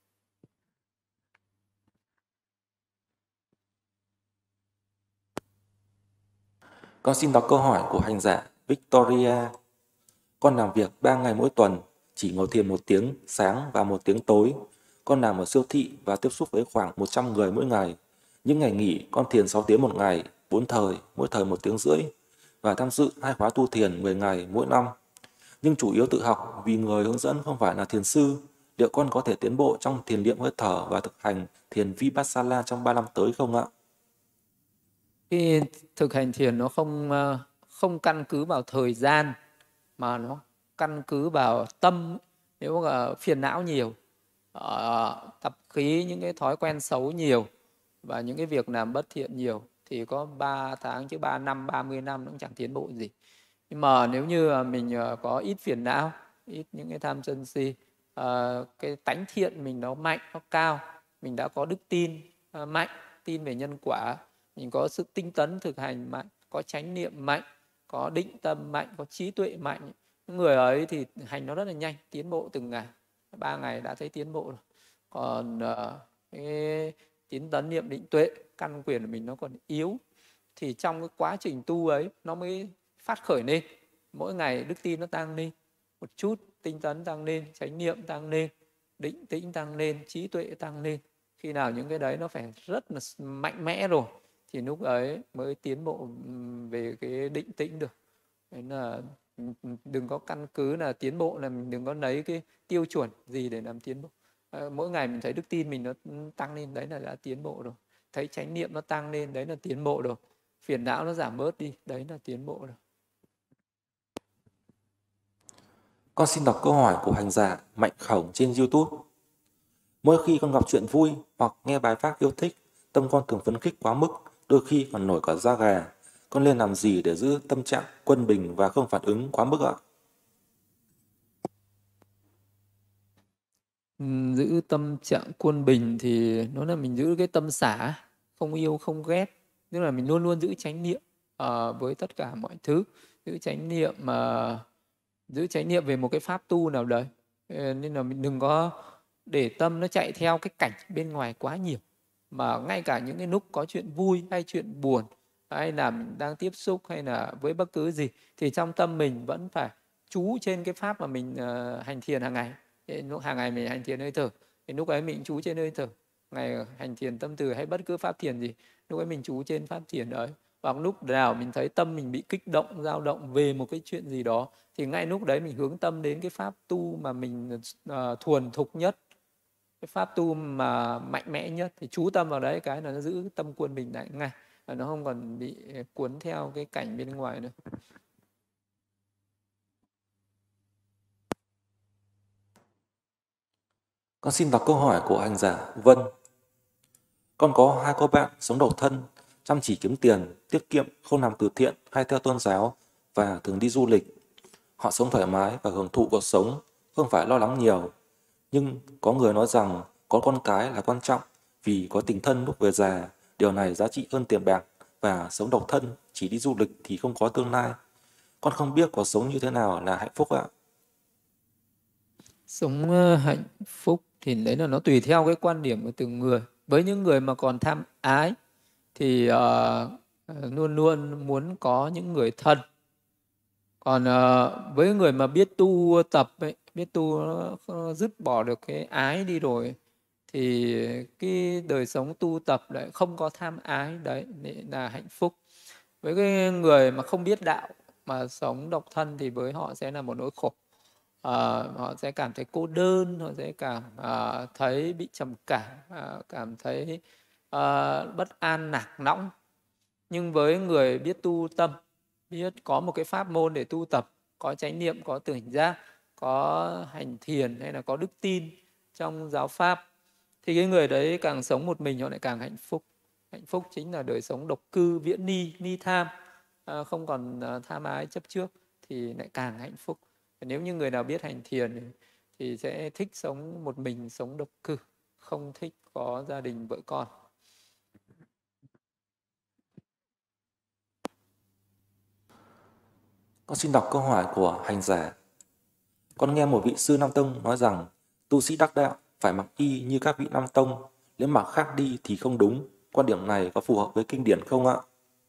Con xin đọc câu hỏi của hành giả Victoria. Con làm việc ba ngày mỗi tuần, chỉ ngồi thiền một tiếng sáng và một tiếng tối. Con làm ở siêu thị và tiếp xúc với khoảng một trăm người mỗi ngày. Những ngày nghỉ, con thiền sáu tiếng một ngày, bốn thời, mỗi thời một tiếng rưỡi. Và tham dự hai khóa tu thiền mười ngày mỗi năm. Nhưng chủ yếu tự học vì người hướng dẫn không phải là thiền sư. Liệu con có thể tiến bộ trong thiền niệm hơi thở và thực hành thiền Vipassana trong ba năm tới không ạ? Khi thực hành thiền nó không ờ, không căn cứ vào thời gian, mà nó căn cứ vào tâm. Nếu mà phiền não nhiều, ờ, tập khí, những cái thói quen xấu nhiều và những cái việc làm bất thiện nhiều thì có ba tháng chứ ba năm, ba mươi năm nó cũng chẳng tiến bộ gì. Nhưng mà nếu như mình ờ, có ít phiền não, ít những cái tham sân si, ờ, cái tánh thiện mình nó mạnh, nó cao, mình đã có đức tin ờ, mạnh, tin về nhân quả, mình có sự tinh tấn thực hành mạnh, có chánh niệm mạnh, có định tâm mạnh, có trí tuệ mạnh, những người ấy thì hành nó rất là nhanh, tiến bộ từng ngày, ba ngày đã thấy tiến bộ rồi. Còn uh, cái tiến tấn niệm định tuệ, căn quyền của mình nó còn yếu, thì trong cái quá trình tu ấy nó mới phát khởi lên. Mỗi ngày đức tin nó tăng lên một chút, tinh tấn tăng lên, chánh niệm tăng lên, định tĩnh tăng lên, trí tuệ tăng lên. Khi nào những cái đấy nó phải rất là mạnh mẽ rồi thì lúc ấy mới tiến bộ về cái định tĩnh được. Nên là đừng có căn cứ là tiến bộ là mình đừng có lấy cái tiêu chuẩn gì để làm tiến bộ. À, mỗi ngày mình thấy đức tin mình nó tăng lên, đấy là đã tiến bộ rồi. Thấy chánh niệm nó tăng lên, đấy là tiến bộ rồi. Phiền não nó giảm bớt đi, đấy là tiến bộ rồi. Con xin đọc câu hỏi của hành giả Mạnh Khổng trên YouTube. Mỗi khi con gặp chuyện vui hoặc nghe bài pháp yêu thích, tâm con thường phấn khích quá mức, đôi khi còn nổi cả da gà. Con nên làm gì để giữ tâm trạng quân bình và không phản ứng quá mức ạ? Ừm, giữ tâm trạng quân bình thì nó là mình giữ cái tâm xả, không yêu không ghét, tức là mình luôn luôn giữ chánh niệm ờ, với tất cả mọi thứ, giữ chánh niệm mà giữ chánh niệm về một cái pháp tu nào đấy. Ờ, nên là mình đừng có để tâm nó chạy theo cái cảnh bên ngoài quá nhiều, mà ngay cả những cái lúc có chuyện vui hay chuyện buồn, hay là mình đang tiếp xúc hay là với bất cứ gì, thì trong tâm mình vẫn phải chú trên cái pháp mà mình uh, hành thiền hàng ngày. Lúc hàng ngày mình hành thiền hơi thở thì lúc ấy mình chú trên hơi thở. Ngày hành thiền tâm từ hay bất cứ pháp thiền gì, lúc ấy mình chú trên pháp thiền đấy. Hoặc lúc nào mình thấy tâm mình bị kích động, dao động về một cái chuyện gì đó, thì ngay lúc đấy mình hướng tâm đến cái pháp tu mà mình uh, thuần thục nhất, cái pháp tu mà mạnh mẽ nhất, thì chú tâm vào đấy cái là nó giữ tâm quân bình lại ngay, và nó không còn bị cuốn theo cái cảnh bên ngoài nữa. Con xin đọc câu hỏi của hành giả Vân. Con có hai cô bạn sống độc thân, chăm chỉ kiếm tiền, tiết kiệm, không làm từ thiện hay theo tôn giáo và thường đi du lịch. Họ sống thoải mái và hưởng thụ cuộc sống, không phải lo lắng nhiều. Nhưng có người nói rằng có con cái là quan trọng vì có tình thân lúc về già, điều này giá trị hơn tiền bạc, và sống độc thân chỉ đi du lịch thì không có tương lai. Con không biết cuộc sống như thế nào là hạnh phúc ạ. Sống uh, hạnh phúc thì đấy là nó tùy theo cái quan điểm của từng người. Với những người mà còn tham ái thì uh, luôn luôn muốn có những người thân. Còn uh, với người mà biết tu tập ấy, biết tu nó dứt bỏ được cái ái đi rồi, thì cái đời sống tu tập lại không có tham ái, đấy là hạnh phúc. Với cái người mà không biết đạo mà sống độc thân thì với họ sẽ là một nỗi khổ. À, họ sẽ cảm thấy cô đơn, họ sẽ cảm à, thấy bị trầm cảm, à, cảm thấy à, bất an, nản nõng. Nhưng với người biết tu tâm, biết có một cái pháp môn để tu tập, có chánh niệm, có tưởng giác, có hành thiền hay là có đức tin trong giáo pháp, thì cái người đấy càng sống một mình họ lại càng hạnh phúc. Hạnh phúc chính là đời sống độc cư, viễn ni, ni tham, à, không còn à, tham ái chấp trước, thì lại càng hạnh phúc. Nếu như người nào biết hành thiền thì sẽ thích sống một mình, sống độc cư, không thích có gia đình vợ con. Con xin đọc câu hỏi của hành giả. Con nghe một vị sư Nam Tông nói rằng tu sĩ đắc đạo phải mặc y như các vị Nam Tông, nếu mặc khác đi thì không đúng. Quan điểm này có phù hợp với kinh điển không ạ?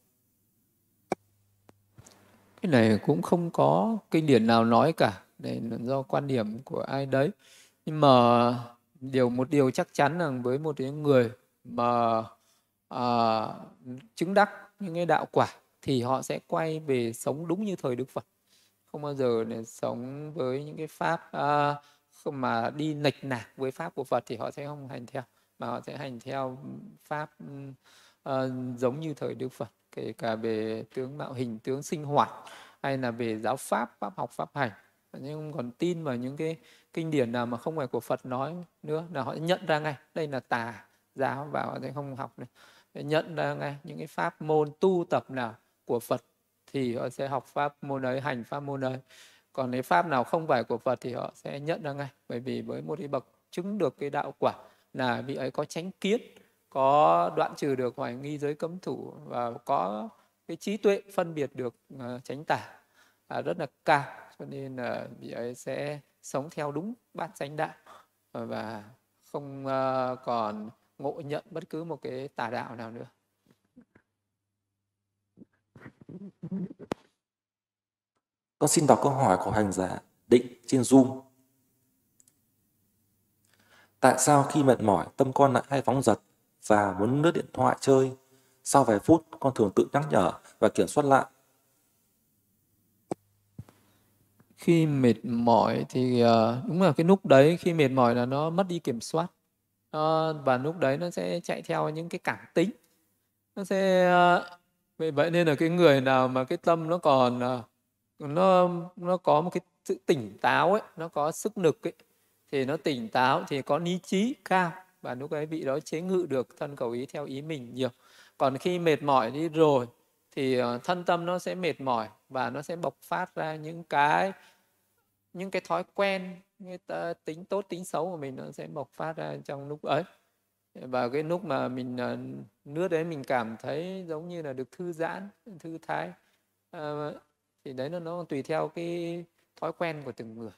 Cái này cũng không có kinh điển nào nói cả, đây là do quan điểm của ai đấy. Nhưng mà điều một điều chắc chắn là với một cái người mà à, chứng đắc những cái đạo quả thì họ sẽ quay về sống đúng như thời Đức Phật, không bao giờ để sống với những cái pháp à, không mà đi lệch lạc với pháp của Phật thì họ sẽ không hành theo, mà họ sẽ hành theo pháp à, giống như thời Đức Phật, kể cả về tướng mạo hình tướng sinh hoạt hay là về giáo pháp, pháp học, pháp hành. Nhưng không còn tin vào những cái kinh điển nào mà không phải của Phật nói nữa là họ nhận ra ngay đây là tà giáo và họ sẽ không học nữa. Nhận ra ngay những cái pháp môn tu tập nào của Phật thì họ sẽ học pháp môn ấy, hành pháp môn ấy. Còn nếu pháp nào không phải của Phật thì họ sẽ nhận ra ngay, bởi vì với một cái bậc chứng được cái đạo quả là vị ấy có chánh kiến, có đoạn trừ được hoài nghi giới cấm thủ và có cái trí tuệ phân biệt được uh, chánh tà uh, rất là cao, cho nên là vị ấy sẽ sống theo đúng bát chánh đạo và không uh, còn ngộ nhận bất cứ một cái tà đạo nào nữa. Con xin đọc câu hỏi của hành giả Định trên Zoom. Tại sao khi mệt mỏi tâm con lại hay phóng dật và muốn lướt điện thoại chơi? Sau vài phút con thường tự nhắc nhở và kiểm soát lại. Khi mệt mỏi thì uh, đúng là cái lúc đấy khi mệt mỏi là nó mất đi kiểm soát, uh, và lúc đấy nó sẽ chạy theo những cái cảm tính, nó sẽ uh, vậy vậy nên là cái người nào mà cái tâm nó còn uh, nó nó có một cái sự tỉnh táo ấy, nó có sức lực ấy, thì nó tỉnh táo thì có lý trí cao và lúc ấy vị đó chế ngự được thân khẩu ý theo ý mình nhiều. Còn khi mệt mỏi đi rồi thì uh, thân tâm nó sẽ mệt mỏi và nó sẽ bộc phát ra những cái những cái thói quen, những cái tính tốt tính xấu của mình nó sẽ bộc phát ra trong lúc ấy. Và cái lúc mà mình uh, nước đấy mình cảm thấy giống như là được thư giãn, thư thái, uh, thì đấy nó nó tùy theo cái thói quen của từng người.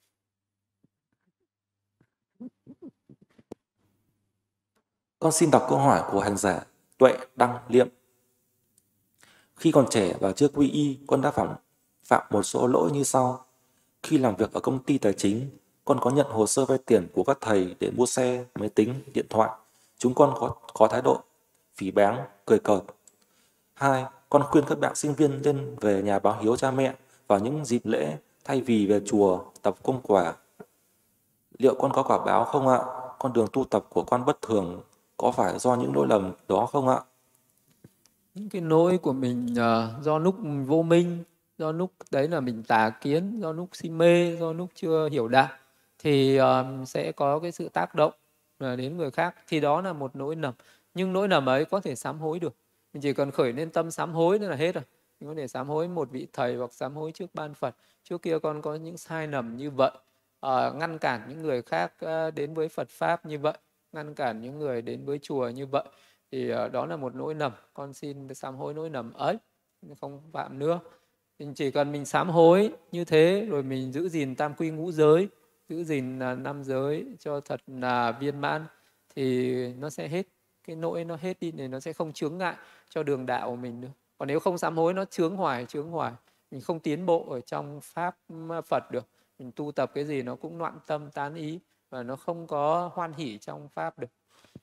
Con xin đọc câu hỏi của hành giả Tuệ Đăng Liệm. Khi còn trẻ và chưa quy y, con đã phạm phạm một số lỗi như sau. Khi làm việc ở công ty tài chính, con có nhận hồ sơ vay tiền của các thầy để mua xe, máy tính, điện thoại. Chúng con có, có thái độ phỉ báng, cười cợt. Hai, con khuyên các bạn sinh viên lên về nhà báo hiếu cha mẹ vào những dịp lễ thay vì về chùa tập công quả. Liệu con có quả báo không ạ? Con đường tu tập của con bất thường có phải do những lỗi lầm đó không ạ? Những cái lỗi của mình uh, do lúc vô minh, do lúc đấy là mình tà kiến, do lúc si mê, do lúc chưa hiểu đạo thì uh, sẽ có cái sự tác động uh, đến người khác, thì đó là một lỗi lầm. Nhưng lỗi lầm ấy có thể sám hối được, mình chỉ cần khởi lên tâm sám hối nữa là hết rồi. Mình có thể sám hối một vị thầy hoặc sám hối trước ban Phật. Trước kia con có những sai lầm như vậy, uh, ngăn cản những người khác uh, đến với Phật Pháp như vậy, ngăn cản những người đến với chùa như vậy, thì uh, đó là một lỗi lầm. Con xin sám hối lỗi lầm ấy, không phạm nữa. Mình chỉ cần mình sám hối như thế rồi mình giữ gìn tam quy ngũ giới, giữ gìn uh, năm giới cho thật là viên mãn thì nó sẽ hết, cái nỗi nó hết đi, thì nó sẽ không chướng ngại cho đường đạo của mình nữa. Còn nếu không sám hối nó chướng hoài chướng hoài, mình không tiến bộ ở trong pháp Phật được. Mình tu tập cái gì nó cũng loạn tâm tán ý và nó không có hoan hỷ trong pháp được.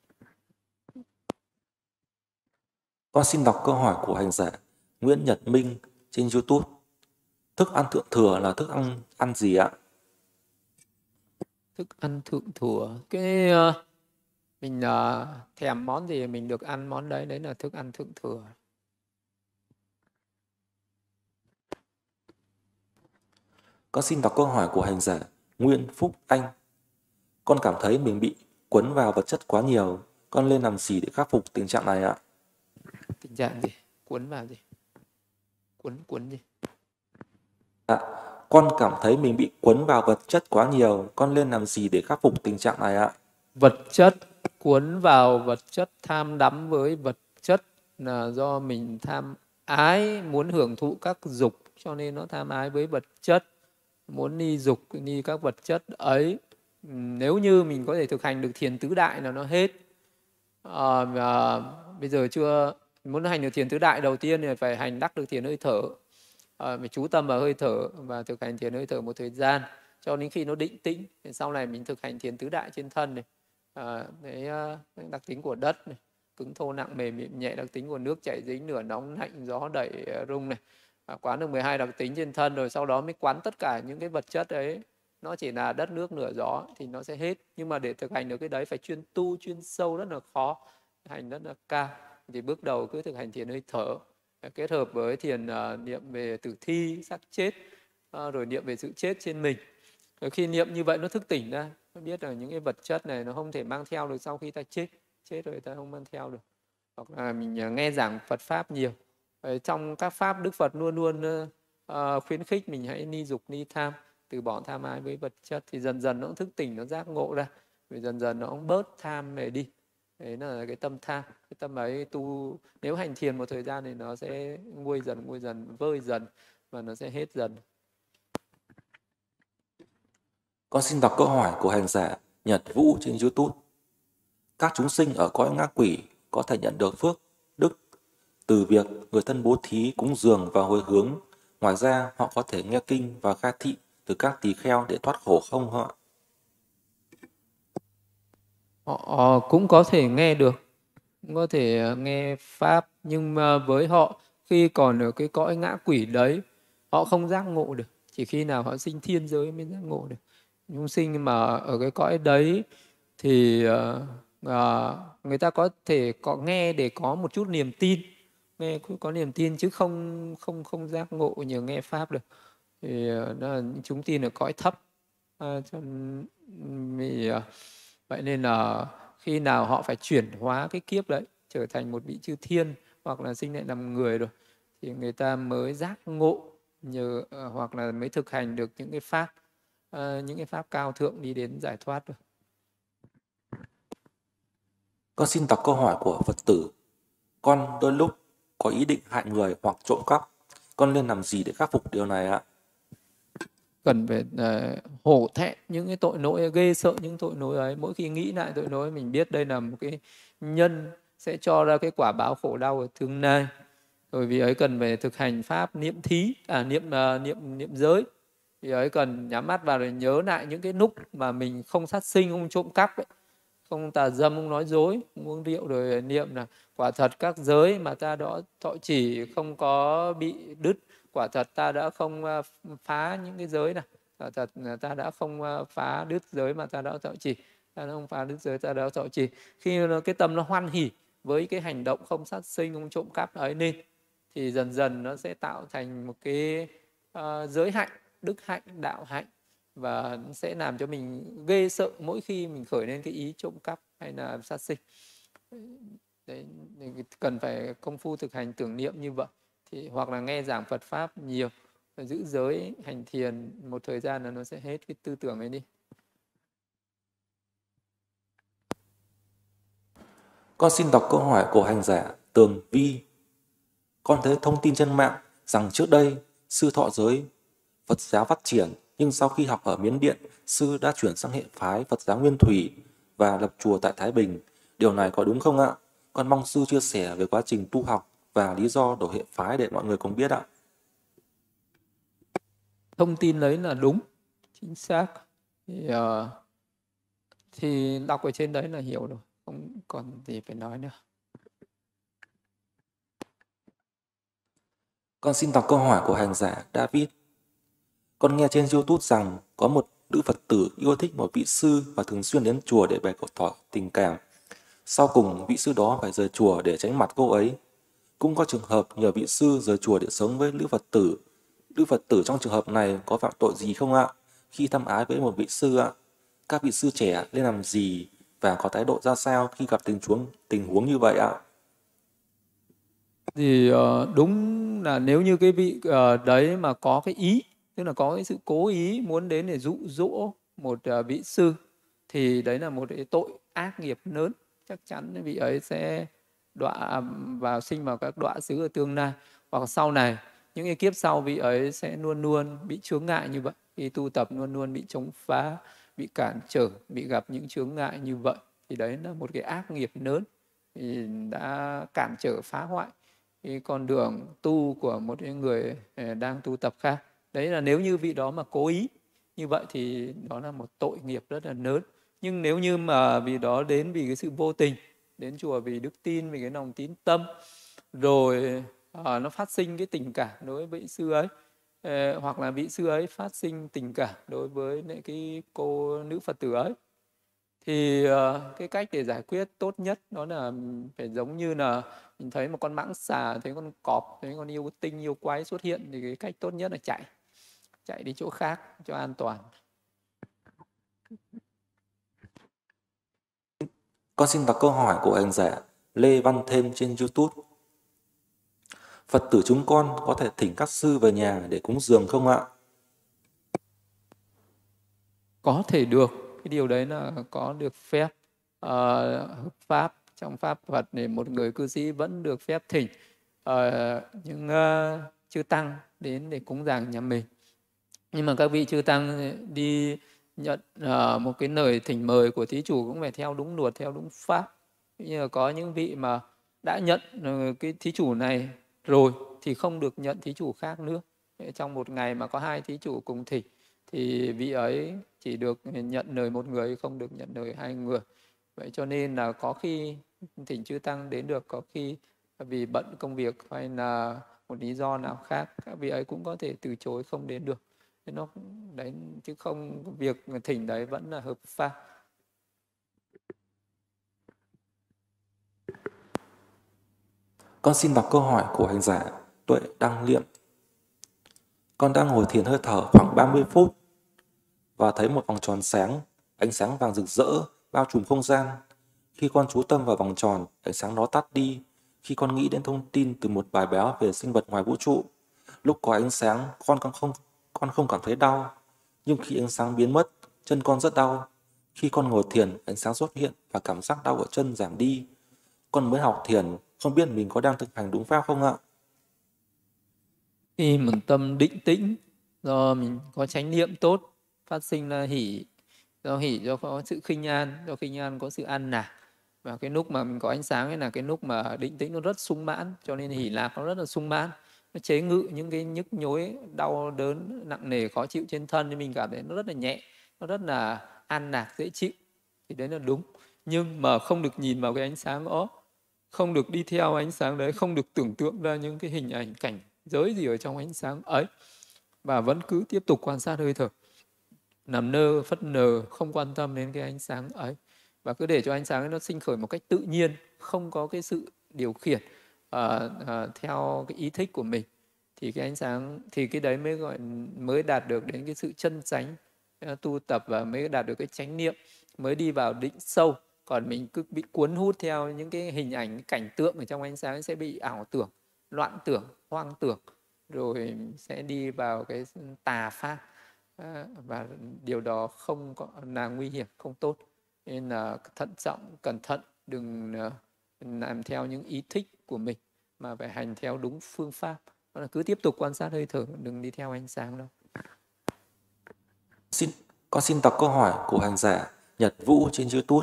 Con xin đọc câu hỏi của hành giả Nguyễn Nhật Minh trên YouTube. Thức ăn thượng thừa là thức ăn ăn gì ạ? Thức ăn thượng thừa, cái uh, mình uh, thèm món gì mình được ăn món đấy, đấy là thức ăn thượng thừa. Con xin đọc câu hỏi của hành giả Nguyễn Phúc Anh. Con cảm thấy mình bị cuốn vào vật chất quá nhiều. Con nên làm gì để khắc phục tình trạng này ạ? Tình trạng gì? Cuốn vào gì? Cuốn cuốn gì? À, con cảm thấy mình bị cuốn vào vật chất quá nhiều. Con nên làm gì để khắc phục tình trạng này ạ? Vật chất, cuốn vào vật chất, tham đắm với vật chất là do mình tham ái, muốn hưởng thụ các dục cho nên nó tham ái với vật chất, muốn ni dục ni các vật chất ấy. Nếu như mình có thể thực hành được thiền tứ đại là nó hết. À, và bây giờ chưa muốn hành được thiền tứ đại, đầu tiên thì phải hành đắc được thiền hơi thở, à, phải chú tâm vào hơi thở và thực hành thiền hơi thở một thời gian cho đến khi nó định tĩnh. Thì sau này mình thực hành thiền tứ đại trên thân này, à, cái, cái đặc tính của đất này, cứng thô nặng mềm mịn nhẹ, đặc tính của nước chảy dính lửa nóng lạnh gió đẩy rung này, à, quán được mười hai đặc tính trên thân, rồi sau đó mới quán tất cả những cái vật chất ấy nó chỉ là đất nước lửa gió thì nó sẽ hết. Nhưng mà để thực hành được cái đấy phải chuyên tu chuyên sâu, rất là khó, hành rất là cao. Thì bước đầu cứ thực hành thiền hơi thở kết hợp với thiền uh, niệm về tử thi xác chết, uh, rồi niệm về sự chết trên mình. Rồi khi niệm như vậy nó thức tỉnh ra, nó biết là những cái vật chất này nó không thể mang theo được sau khi ta chết, chết rồi ta không mang theo được. Hoặc là mình nghe giảng Phật pháp nhiều, ở trong các pháp Đức Phật luôn luôn uh, khuyến khích mình hãy ni dục ni tham, từ bỏ tham ái với vật chất, thì dần dần nó cũng thức tỉnh, nó giác ngộ ra, rồi dần dần nó cũng bớt tham về đi. Đấy là cái tâm tham. Cái tâm ấy tu, nếu hành thiền một thời gian thì nó sẽ nguôi dần nguôi dần vơi dần và nó sẽ hết dần. Con xin đọc câu hỏi của hành giả Nhật Vũ trên YouTube. Các chúng sinh ở cõi ngã quỷ có thể nhận được phước, đức từ việc người thân bố thí, cúng dường và hồi hướng. Ngoài ra, họ có thể nghe kinh và khai thị từ các tỳ kheo để thoát khổ không ạ? Họ cũng có thể nghe được, cũng có thể nghe pháp, nhưng mà với họ khi còn ở cái cõi ngã quỷ đấy, họ không giác ngộ được. Chỉ khi nào họ sinh thiên giới mới giác ngộ được. Chúng sinh mà ở cái cõi đấy thì uh, uh, người ta có thể có nghe để có một chút niềm tin, nghe có niềm tin chứ không không không giác ngộ nhờ nghe pháp được. Thì uh, đó là những chúng tin ở cõi thấp. Uh, cho, vì, uh, vậy nên là khi nào họ phải chuyển hóa cái kiếp đấy trở thành một vị chư thiên hoặc là sinh lại làm người rồi thì người ta mới giác ngộ nhờ uh, hoặc là mới thực hành được những cái pháp uh, những cái pháp cao thượng đi đến giải thoát rồi. Con xin đọc câu hỏi của Phật tử. Con đôi lúc có ý định hại người hoặc trộm cắp. Con nên làm gì để khắc phục điều này ạ? Cần phải uh, hổ thẹn những cái tội lỗi, ghê sợ những tội lỗi ấy. Mỗi khi nghĩ lại tội lỗi mình biết đây là một cái nhân sẽ cho ra cái quả báo khổ đau ở tương lai. Rồi vì ấy cần phải thực hành pháp niệm thí, à niệm uh, niệm niệm giới. Vì ấy cần nhắm mắt vào để nhớ lại những cái lúc mà mình không sát sinh, không trộm cắp ấy, không tà dâm, không nói dối, không uống rượu, rồi niệm là quả thật các giới mà ta đã thọ trì không có bị đứt, quả thật ta đã không phá những cái giới này, quả thật ta đã không phá đứt giới mà ta đã thọ trì, ta đã không phá đứt giới ta đã thọ trì. Khi cái tâm nó hoan hỉ với cái hành động không sát sinh, không trộm cắp ấy nên thì dần dần nó sẽ tạo thành một cái uh, giới hạnh, đức hạnh, đạo hạnh, và nó sẽ làm cho mình ghê sợ mỗi khi mình khởi lên cái ý trộm cắp hay là sát sinh. Đấy, cần phải công phu thực hành tưởng niệm như vậy, thì hoặc là nghe giảng Phật pháp nhiều, giữ giới, hành thiền một thời gian là nó sẽ hết cái tư tưởng ấy đi. Con xin đọc câu hỏi của hành giả Tường Vi. Con thấy thông tin trên mạng rằng trước đây sư thọ giới Phật giáo phát triển, nhưng sau khi học ở Miến Điện, sư đã chuyển sang hệ phái Phật giáo Nguyên Thủy và lập chùa tại Thái Bình. Điều này có đúng không ạ? Con mong sư chia sẻ về quá trình tu học và lý do đổi hệ phái để mọi người cùng biết ạ. Thông tin đấy là đúng, chính xác. Thì, uh, thì đọc ở trên đấy là hiểu rồi, không còn gì phải nói nữa. Con xin đọc câu hỏi của hành giả David. Con nghe trên YouTube rằng có một nữ Phật tử yêu thích một vị sư và thường xuyên đến chùa để bày tỏ tình cảm. Sau cùng, vị sư đó phải rời chùa để tránh mặt cô ấy. Cũng có trường hợp nhờ vị sư rời chùa để sống với nữ Phật tử. Nữ Phật tử trong trường hợp này có phạm tội gì không ạ? Khi thăm ái với một vị sư ạ, các vị sư trẻ nên làm gì và có thái độ ra sao khi gặp tình huống tình huống như vậy ạ? Thì uh, đúng là nếu như cái vị uh, đấy mà có cái ý, tức là có cái sự cố ý muốn đến để dụ dỗ một uh, vị sư, thì đấy là một cái tội ác nghiệp lớn. Chắc chắn vị ấy sẽ đọa vào sinh vào các đọa xứ ở tương lai hoặc sau này. những cái kiếp sau vị ấy sẽ luôn luôn bị chướng ngại như vậy. Khi tu tập luôn luôn bị chống phá, bị cản trở, bị gặp những chướng ngại như vậy. Thì đấy là một cái ác nghiệp lớn, thì đã cản trở phá hoại cái con đường tu của một người đang tu tập khác. Đấy là nếu như vị đó mà cố ý như vậy thì đó là một tội nghiệp rất là lớn. Nhưng nếu như mà vị đó đến vì cái sự vô tình, đến chùa vì đức tin, vì cái lòng tín tâm, rồi à, nó phát sinh cái tình cảm đối với vị sư ấy, ờ, hoặc là vị sư ấy phát sinh tình cảm đối với cái cô nữ Phật tử ấy, thì uh, cái cách để giải quyết tốt nhất đó là phải giống như là mình thấy một con mãng xà, thấy con cọp, thấy con yêu tinh, yêu quái xuất hiện, thì cái cách tốt nhất là chạy chạy đi chỗ khác cho an toàn. Con xin đọc câu hỏi của hành giả Lê Văn Thêm trên YouTube. Phật tử chúng con có thể thỉnh các sư về nhà để cúng dường không ạ? Có thể được, cái điều đấy là có được phép uh, hợp pháp trong pháp Phật, để một người cư sĩ vẫn được phép thỉnh uh, những uh, chư tăng đến để cúng dường nhà mình. Nhưng mà các vị chư tăng đi nhận uh, một cái lời thỉnh mời của thí chủ cũng phải theo đúng luật, theo đúng pháp. Như là có những vị mà đã nhận uh, cái thí chủ này rồi thì không được nhận thí chủ khác nữa. Trong một ngày mà có hai thí chủ cùng thỉnh thì vị ấy chỉ được nhận lời một người, không được nhận lời hai người. Vậy cho nên là có khi thỉnh chư tăng đến được, có khi vì bận công việc hay là một lý do nào khác, các vị ấy cũng có thể từ chối không đến được. Thế nó đấy, chứ không, việc thỉnh đấy vẫn là hợp pháp. Con xin đọc câu hỏi của hành giả Tuệ Đăng Liệm. Con đang ngồi thiền hơi thở khoảng ba mươi phút và thấy một vòng tròn sáng, ánh sáng vàng rực rỡ bao trùm không gian. Khi con chú tâm vào vòng tròn, ánh sáng đó tắt đi. Khi con nghĩ đến thông tin từ một bài báo về sinh vật ngoài vũ trụ, lúc có ánh sáng, con không con không cảm thấy đau. Nhưng khi ánh sáng biến mất, chân con rất đau. Khi con ngồi thiền, ánh sáng xuất hiện và cảm giác đau ở chân giảm đi. Con mới học thiền, không biết mình có đang thực hành đúng pháp không ạ? Khi mình tâm định tĩnh, do mình có chánh niệm tốt, phát sinh là hỷ, do hỷ do có sự khinh an, do khinh an có sự an lạc. Và cái lúc mà mình có ánh sáng ấy là cái lúc mà định tĩnh nó rất sung mãn, cho nên hỷ lạc nó rất là sung mãn. Nó chế ngự những cái nhức nhối, đau đớn, nặng nề, khó chịu trên thân, thì mình cảm thấy nó rất là nhẹ, nó rất là an lạc, dễ chịu. Thì đấy là đúng. Nhưng mà không được nhìn vào cái ánh sáng đó, không được đi theo ánh sáng đấy, không được tưởng tượng ra những cái hình ảnh cảnh giới gì ở trong ánh sáng ấy, và vẫn cứ tiếp tục quan sát hơi thở, nằm nơ phất nờ, không quan tâm đến cái ánh sáng ấy, và cứ để cho ánh sáng ấy nó sinh khởi một cách tự nhiên, không có cái sự điều khiển uh, uh, theo cái ý thích của mình, thì cái ánh sáng, thì cái đấy mới gọi mới đạt được đến cái sự chân chánh uh, tu tập, và mới đạt được cái chánh niệm, mới đi vào định sâu. Còn mình cứ bị cuốn hút theo những cái hình ảnh, cảnh tượng ở trong ánh sáng, sẽ bị ảo tưởng, loạn tưởng, hoang tưởng, rồi sẽ đi vào cái tà pháp, và điều đó không có là nguy hiểm, không tốt. Nên là thận trọng, cẩn thận, đừng làm theo những ý thích của mình, mà phải hành theo đúng phương pháp. Đó là cứ tiếp tục quan sát hơi thở, đừng đi theo ánh sáng đâu. Xin, con xin đọc câu hỏi của hành giả Nhật Vũ trên YouTube.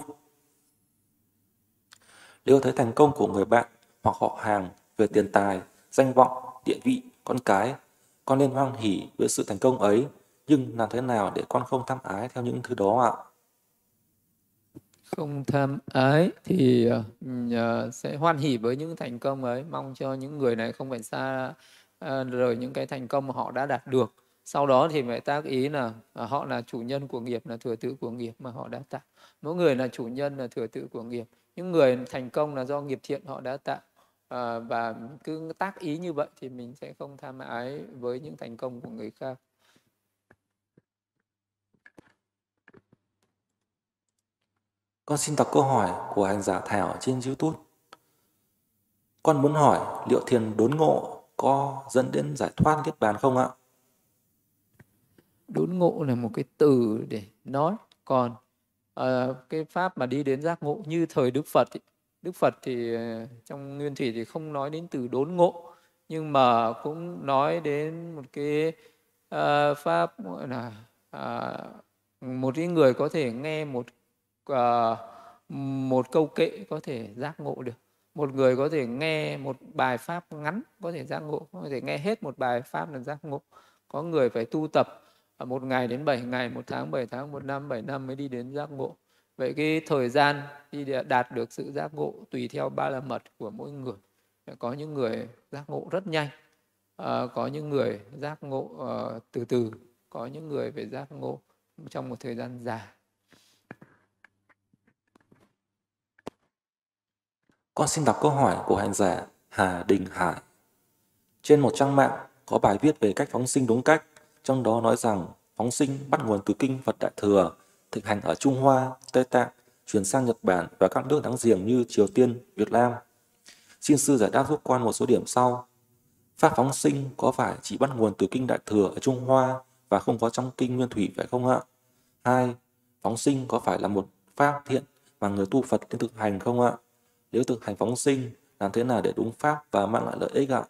Nếu thấy thành công của người bạn hoặc họ hàng về tiền tài, danh vọng, địa vị, con cái, con nên hoan hỉ với sự thành công ấy, nhưng làm thế nào để con không tham ái theo những thứ đó ạ? Không tham ái thì uh, sẽ hoan hỉ với những thành công ấy, mong cho những người này không phải xa uh, rời những cái thành công mà họ đã đạt được. Sau đó thì phải tác ý là uh, họ là chủ nhân của nghiệp, là thừa tự của nghiệp mà họ đã tạo. Mỗi người là chủ nhân, là thừa tự của nghiệp. Những người thành công là do nghiệp thiện họ đã tạo. Uh, và cứ tác ý như vậy thì mình sẽ không tham ái với những thành công của người khác. Con xin đọc câu hỏi của hành giả Thảo trên YouTube. Con muốn hỏi liệu thiền đốn ngộ có dẫn đến giải thoát niết bàn không ạ? Đốn ngộ là một cái từ để nói, còn uh, cái pháp mà đi đến giác ngộ như thời Đức Phật ý, Đức Phật thì uh, trong Nguyên Thủy thì không nói đến từ đốn ngộ, nhưng mà cũng nói đến một cái ờ, pháp gọi là ờ, một cái người có thể nghe một ờ, một câu kệ có thể giác ngộ được, một người có thể nghe một bài pháp ngắn có thể giác ngộ, có thể nghe hết một bài pháp là giác ngộ. Có người phải tu tập ở một ngày đến bảy ngày, một tháng bảy tháng, một năm bảy năm mới đi đến giác ngộ. Vậy cái thời gian đi đạt được sự giác ngộ tùy theo ba la mật của mỗi người. Có những người giác ngộ rất nhanh, à, có những người giác ngộ uh, từ từ, có những người phải giác ngộ trong một thời gian dài. Con xin đọc câu hỏi của hành giả Hà Đình Hải. Trên một trang mạng có bài viết về cách phóng sinh đúng cách, trong đó nói rằng phóng sinh bắt nguồn từ kinh Phật Đại Thừa, thực hành ở Trung Hoa, Tây Tạng, chuyển sang Nhật Bản và các nước láng giềng như Triều Tiên, Việt Nam. Xin sư giải đáp giúp con một số điểm sau. Pháp phóng sinh có phải chỉ bắt nguồn từ kinh Đại Thừa ở Trung Hoa và không có trong kinh Nguyên Thủy phải không ạ? Hai, phóng sinh có phải là một pháp thiện mà người tu Phật nên thực hành không ạ? Nếu thực hành phóng sinh, làm thế nào để đúng pháp và mang lại lợi ích ạ?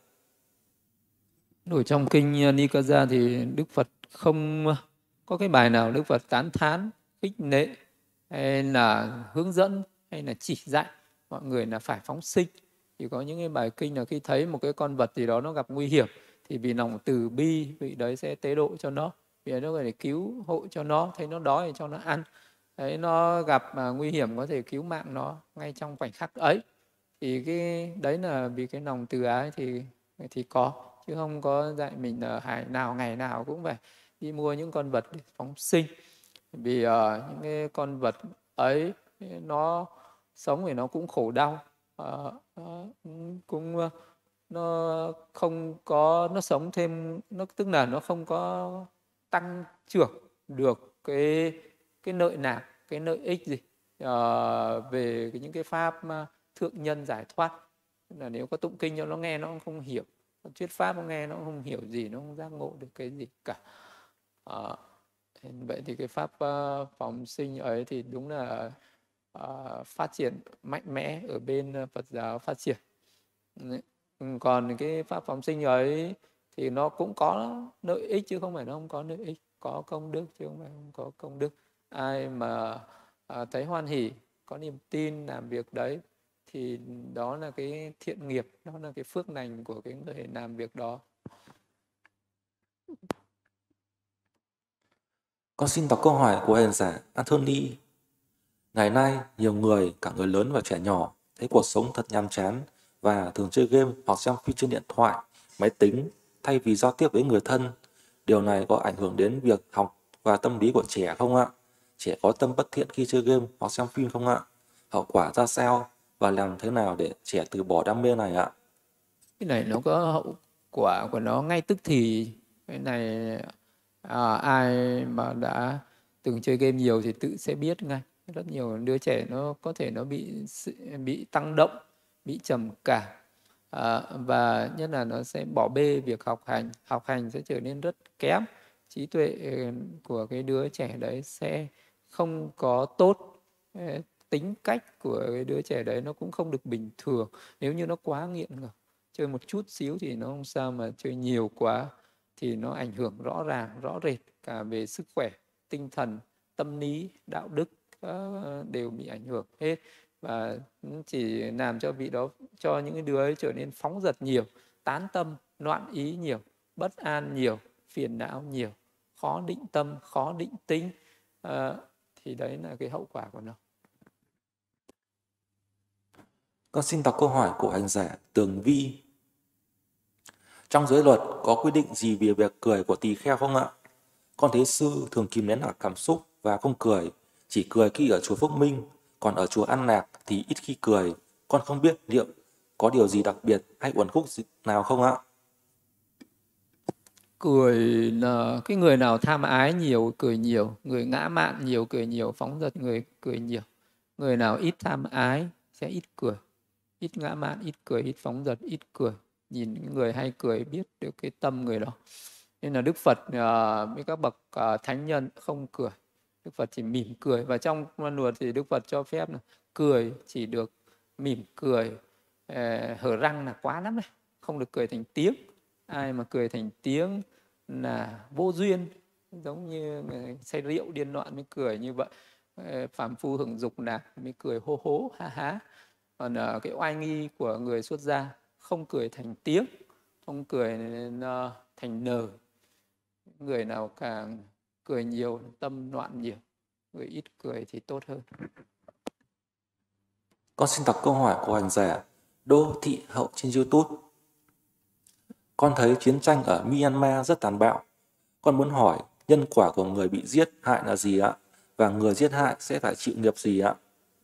Ở trong kinh Nikaya thì Đức Phật không có cái bài nào Đức Phật tán thán, khích lệ hay là hướng dẫn hay là chỉ dạy mọi người là phải phóng sinh. Thì có những cái bài kinh là khi thấy một cái con vật gì đó nó gặp nguy hiểm thì vì lòng từ bi vị đấy sẽ tế độ cho nó, vì nó có thể cứu hộ cho nó, thấy nó đói thì cho nó ăn, thấy nó gặp mà nguy hiểm có thể cứu mạng nó ngay trong khoảnh khắc ấy. Thì cái đấy là vì cái lòng từ ái thì thì có, chứ không có dạy mình là hải nào ngày nào cũng phải đi mua những con vật để phóng sinh. Vì uh, những cái con vật ấy nó sống thì nó cũng khổ đau, uh, uh, cũng uh, nó không có, nó sống thêm, nó tức là nó không có tăng trưởng được cái cái lợi nạp, cái lợi ích gì uh, về những cái pháp thượng nhân giải thoát. Là nếu có tụng kinh cho nó nghe nó cũng không hiểu, thuyết pháp nó nghe nó cũng không hiểu gì, nó không giác ngộ được cái gì cả. À, vậy thì cái pháp uh, phóng sinh ấy thì đúng là uh, phát triển mạnh mẽ ở bên Phật giáo phát triển. Còn cái pháp phóng sinh ấy thì nó cũng có lợi ích chứ không phải nó không có lợi ích, có công đức chứ không phải không có công đức. Ai mà uh, thấy hoan hỉ, có niềm tin làm việc đấy thì đó là cái thiện nghiệp, đó là cái phước lành của cái người làm việc đó. Con xin đọc câu hỏi của hành giả Anthony. Ngày nay, nhiều người, cả người lớn và trẻ nhỏ, thấy cuộc sống thật nhàm chán và thường chơi game hoặc xem phim trên điện thoại, máy tính thay vì giao tiếp với người thân. Điều này có ảnh hưởng đến việc học và tâm lý của trẻ không ạ? Trẻ có tâm bất thiện khi chơi game hoặc xem phim không ạ? Hậu quả ra sao và làm thế nào để trẻ từ bỏ đam mê này ạ? Cái này nó có hậu quả của nó ngay tức thì. Cái này à, ai mà đã từng chơi game nhiều thì tự sẽ biết ngay. Rất nhiều đứa trẻ nó có thể nó bị bị tăng động, bị trầm cảm, à, và nhất là nó sẽ bỏ bê việc học hành, học hành sẽ trở nên rất kém, trí tuệ của cái đứa trẻ đấy sẽ không có tốt, tính cách của cái đứa trẻ đấy nó cũng không được bình thường. Nếu như nó quá nghiện ngập, chơi một chút xíu thì nó không sao, mà chơi nhiều quá thì nó ảnh hưởng rõ ràng, rõ rệt cả về sức khỏe, tinh thần, tâm lý, đạo đức uh, đều bị ảnh hưởng hết. Và chỉ làm cho vị đó, cho những cái đứa ấy trở nên phóng dật nhiều, tán tâm, loạn ý nhiều, bất an nhiều, phiền não nhiều, khó định tâm, khó định tĩnh. Uh, thì đấy là cái hậu quả của nó. Con xin đọc câu hỏi của hành giả Tường Vi. Trong giới luật có quy định gì về việc cười của tỳ kheo không ạ? Con thấy sư thường kìm nén cả cảm xúc và không cười, chỉ cười khi ở chùa Phước Minh, còn ở chùa An Lạc thì ít khi cười. Con không biết liệu có điều gì đặc biệt hay uẩn khúc nào không ạ? Cười là cái người nào tham ái nhiều cười nhiều, người ngã mạn nhiều cười nhiều, phóng dật người cười nhiều. Người nào ít tham ái sẽ ít cười, ít ngã mạn, ít cười, ít phóng dật, ít cười. Nhìn những người hay cười biết được cái tâm người đó. Nên là Đức Phật uh, với các bậc uh, thánh nhân không cười, Đức Phật chỉ mỉm cười. Và trong luật thì Đức Phật cho phép là cười chỉ được mỉm cười, uh, hở răng là quá lắm này, không được cười thành tiếng. Ai mà cười thành tiếng là vô duyên, giống như người say rượu điên loạn mới cười như vậy. Phàm phu hưởng dục lạc mới cười hô hố ha há. Còn uh, cái oai nghi của người xuất gia không cười thành tiếng, không cười nên, uh, thành nờ. Người nào càng cười nhiều tâm loạn nhiều, người ít cười thì tốt hơn. Con xin đọc câu hỏi của hành giả Đô Thị Hậu trên YouTube. Con thấy chiến tranh ở Myanmar rất tàn bạo. Con muốn hỏi nhân quả của người bị giết hại là gì ạ? Và người giết hại sẽ phải chịu nghiệp gì ạ?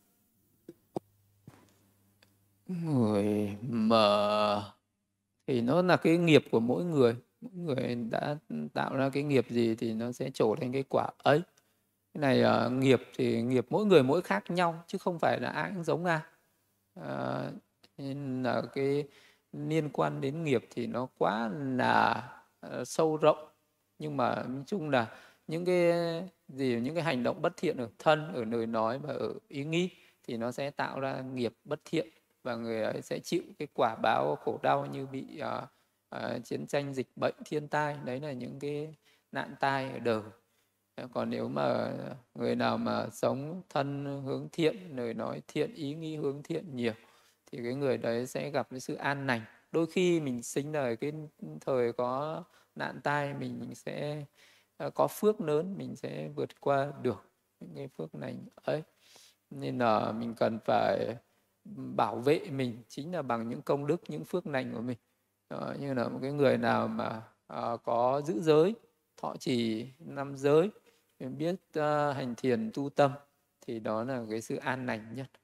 Người mà thì nó là cái nghiệp của mỗi người. Mỗi người đã tạo ra cái nghiệp gì thì nó sẽ trổ thành cái quả ấy. Cái này uh, nghiệp thì nghiệp mỗi người mỗi khác nhau, chứ không phải là ai cũng giống ai. Uh, nên là cái liên quan đến nghiệp thì nó quá là uh, sâu rộng. Nhưng mà nói chung là những cái gì những cái hành động bất thiện ở thân, ở lời nói và ở ý nghĩ thì nó sẽ tạo ra nghiệp bất thiện, và người ấy sẽ chịu cái quả báo khổ đau như bị uh, uh, chiến tranh, dịch bệnh, thiên tai. Đấy là những cái nạn tai ở đời. Còn nếu mà người nào mà sống thân hướng thiện, lời nói thiện, ý nghĩ hướng thiện nhiều, thì cái người đấy sẽ gặp cái sự an lành. Đôi khi mình sinh đời cái thời có nạn tai, mình sẽ có phước lớn, mình sẽ vượt qua được những cái phước lành ấy. Nên là mình cần phải bảo vệ mình chính là bằng những công đức, những phước lành của mình. Đó, như là một cái người nào mà uh, có giữ giới, thọ trì năm giới, biết uh, hành thiền tu tâm, thì đó là cái sự an lành nhất.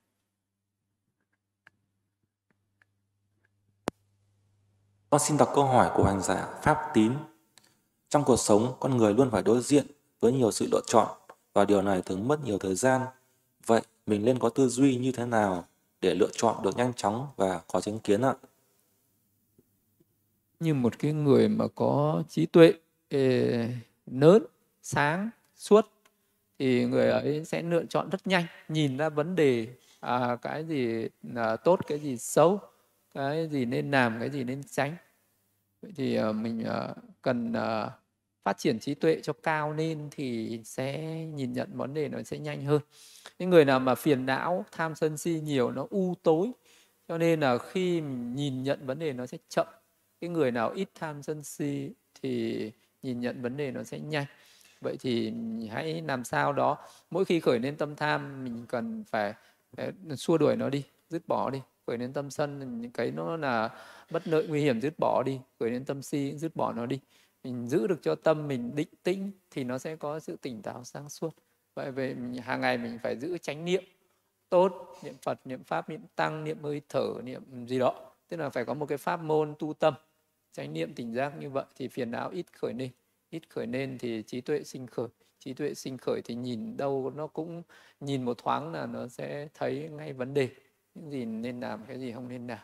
Con xin đọc câu hỏi của hành giả Pháp Tín. Trong cuộc sống, con người luôn phải đối diện với nhiều sự lựa chọn, và điều này thường mất nhiều thời gian. Vậy mình nên có tư duy như thế nào để lựa chọn được nhanh chóng và có chánh kiến ạ? Như một cái người mà có trí tuệ eh, lớn, sáng, suốt, thì người ấy sẽ lựa chọn rất nhanh, nhìn ra vấn đề, à, cái gì là tốt, cái gì xấu, cái gì nên làm, cái gì nên tránh. Vậy thì uh, mình uh, cần uh, phát triển trí tuệ cho cao lên thì sẽ nhìn nhận vấn đề nó sẽ nhanh hơn. Những người nào mà phiền não, tham sân si nhiều, nó u tối, cho nên là khi mình nhìn nhận vấn đề nó sẽ chậm. Cái người nào ít tham sân si thì nhìn nhận vấn đề nó sẽ nhanh. Vậy thì hãy làm sao đó, mỗi khi khởi lên tâm tham, mình cần phải xua đuổi nó đi, dứt bỏ đi. Khởi lên tâm sân, những cái nó là bất lợi nguy hiểm, dứt bỏ đi. Khởi lên tâm si, dứt bỏ nó đi. Mình giữ được cho tâm mình định tĩnh thì nó sẽ có sự tỉnh táo sáng suốt. Vậy về hàng ngày mình phải giữ chánh niệm tốt, niệm Phật, niệm Pháp, niệm Tăng, niệm hơi thở, niệm gì đó. Tức là phải có một cái pháp môn tu tâm, chánh niệm tỉnh giác như vậy thì phiền não ít khởi lên. Ít khởi lên thì trí tuệ sinh khởi. Trí tuệ sinh khởi thì nhìn đâu nó cũng nhìn một thoáng là nó sẽ thấy ngay vấn đề. Những gì nên làm, cái gì không nên làm.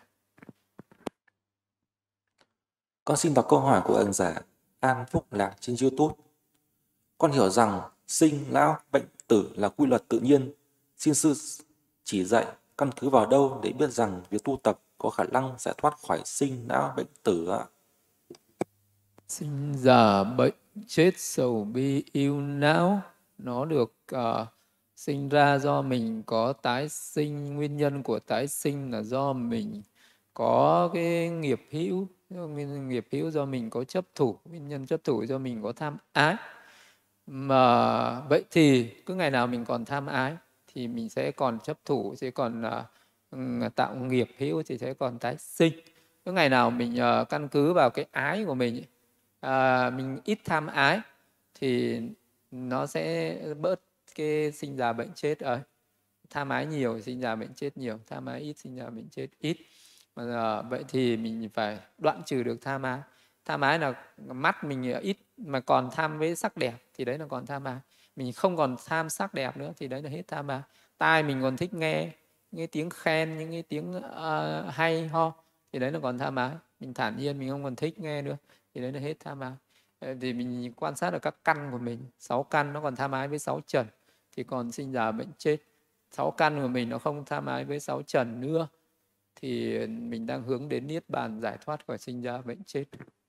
Con xin đọc câu hỏi của hành giả An Phúc Lạc trên YouTube. Con hiểu rằng sinh, lão, bệnh, tử là quy luật tự nhiên. Xin sư chỉ dạy căn cứ vào đâu để biết rằng việc tu tập có khả năng giải thoát khỏi sinh, lão, bệnh, tử ạ? Sinh, già, bệnh, chết, sầu bi, yêu não, nó được uh, sinh ra do mình có tái sinh. Nguyên nhân của tái sinh là do mình có cái nghiệp hữu. Nguyên nghiệp hữu do mình có chấp thủ. Nguyên nhân chấp thủ do mình có tham ái. Mà vậy thì cứ ngày nào mình còn tham ái thì mình sẽ còn chấp thủ, sẽ còn uh, tạo nghiệp hữu, thì sẽ còn tái sinh. Cứ ngày nào mình uh, căn cứ vào cái ái của mình, À, mình ít tham ái thì nó sẽ bớt cái sinh già bệnh chết ấy. Tham ái nhiều sinh già bệnh chết nhiều, tham ái ít sinh già bệnh chết ít. Mà giờ, vậy thì mình phải đoạn trừ được tham ái. Tham ái là mắt mình ít mà còn tham với sắc đẹp thì đấy là còn tham ái. Mình không còn tham sắc đẹp nữa thì đấy là hết tham ái. Tai mình còn thích nghe những cái tiếng khen, những cái tiếng uh, hay ho thì đấy là còn tham ái. Mình thản nhiên, mình không còn thích nghe nữa thì đấy là hết tham ái. Thì mình quan sát được các căn của mình, sáu căn nó còn tham ái với sáu trần thì còn sinh già bệnh chết. Sáu căn của mình nó không tham ái với sáu trần nữa thì mình đang hướng đến niết bàn, giải thoát khỏi sinh ra bệnh chết.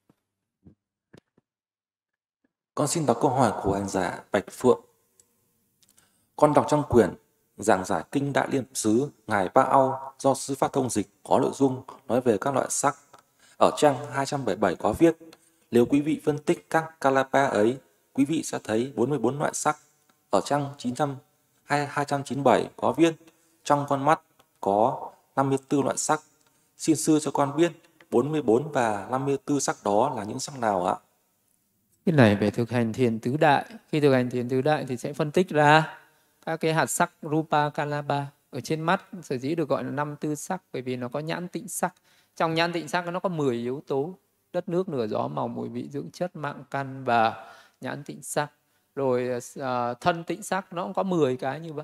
Con xin đọc câu hỏi của hành giả Bạch Phượng. Con đọc trong quyển Giảng giải Kinh Đại Niệm xứ Ngài Ba Au do Sư Phát Thông dịch có nội dung nói về các loại sắc. Ở trang hai trăm bảy mươi bảy có viết, nếu quý vị phân tích các Kalapa ấy, quý vị sẽ thấy bốn mươi bốn loại sắc. Ở trang chín trăm, hai trăm chín mươi bảy có viết, trong con mắt có năm mươi tư loại sắc. Xin sư cho con biết bốn mươi bốn và năm mươi tư sắc đó là những sắc nào ạ? Cái này về thực hành thiền tứ đại. Khi thực hành thiền tứ đại thì sẽ phân tích ra các cái hạt sắc Rupa Kalapa. Ở trên mắt sở dĩ được gọi là năm tư sắc bởi vì nó có nhãn tịnh sắc. Trong nhãn tịnh sắc nó có mười yếu tố: đất nước lửa gió màu mùi vị dưỡng chất mạng căn và nhãn tịnh sắc. Rồi uh, thân tịnh sắc nó cũng có mười cái như vậy.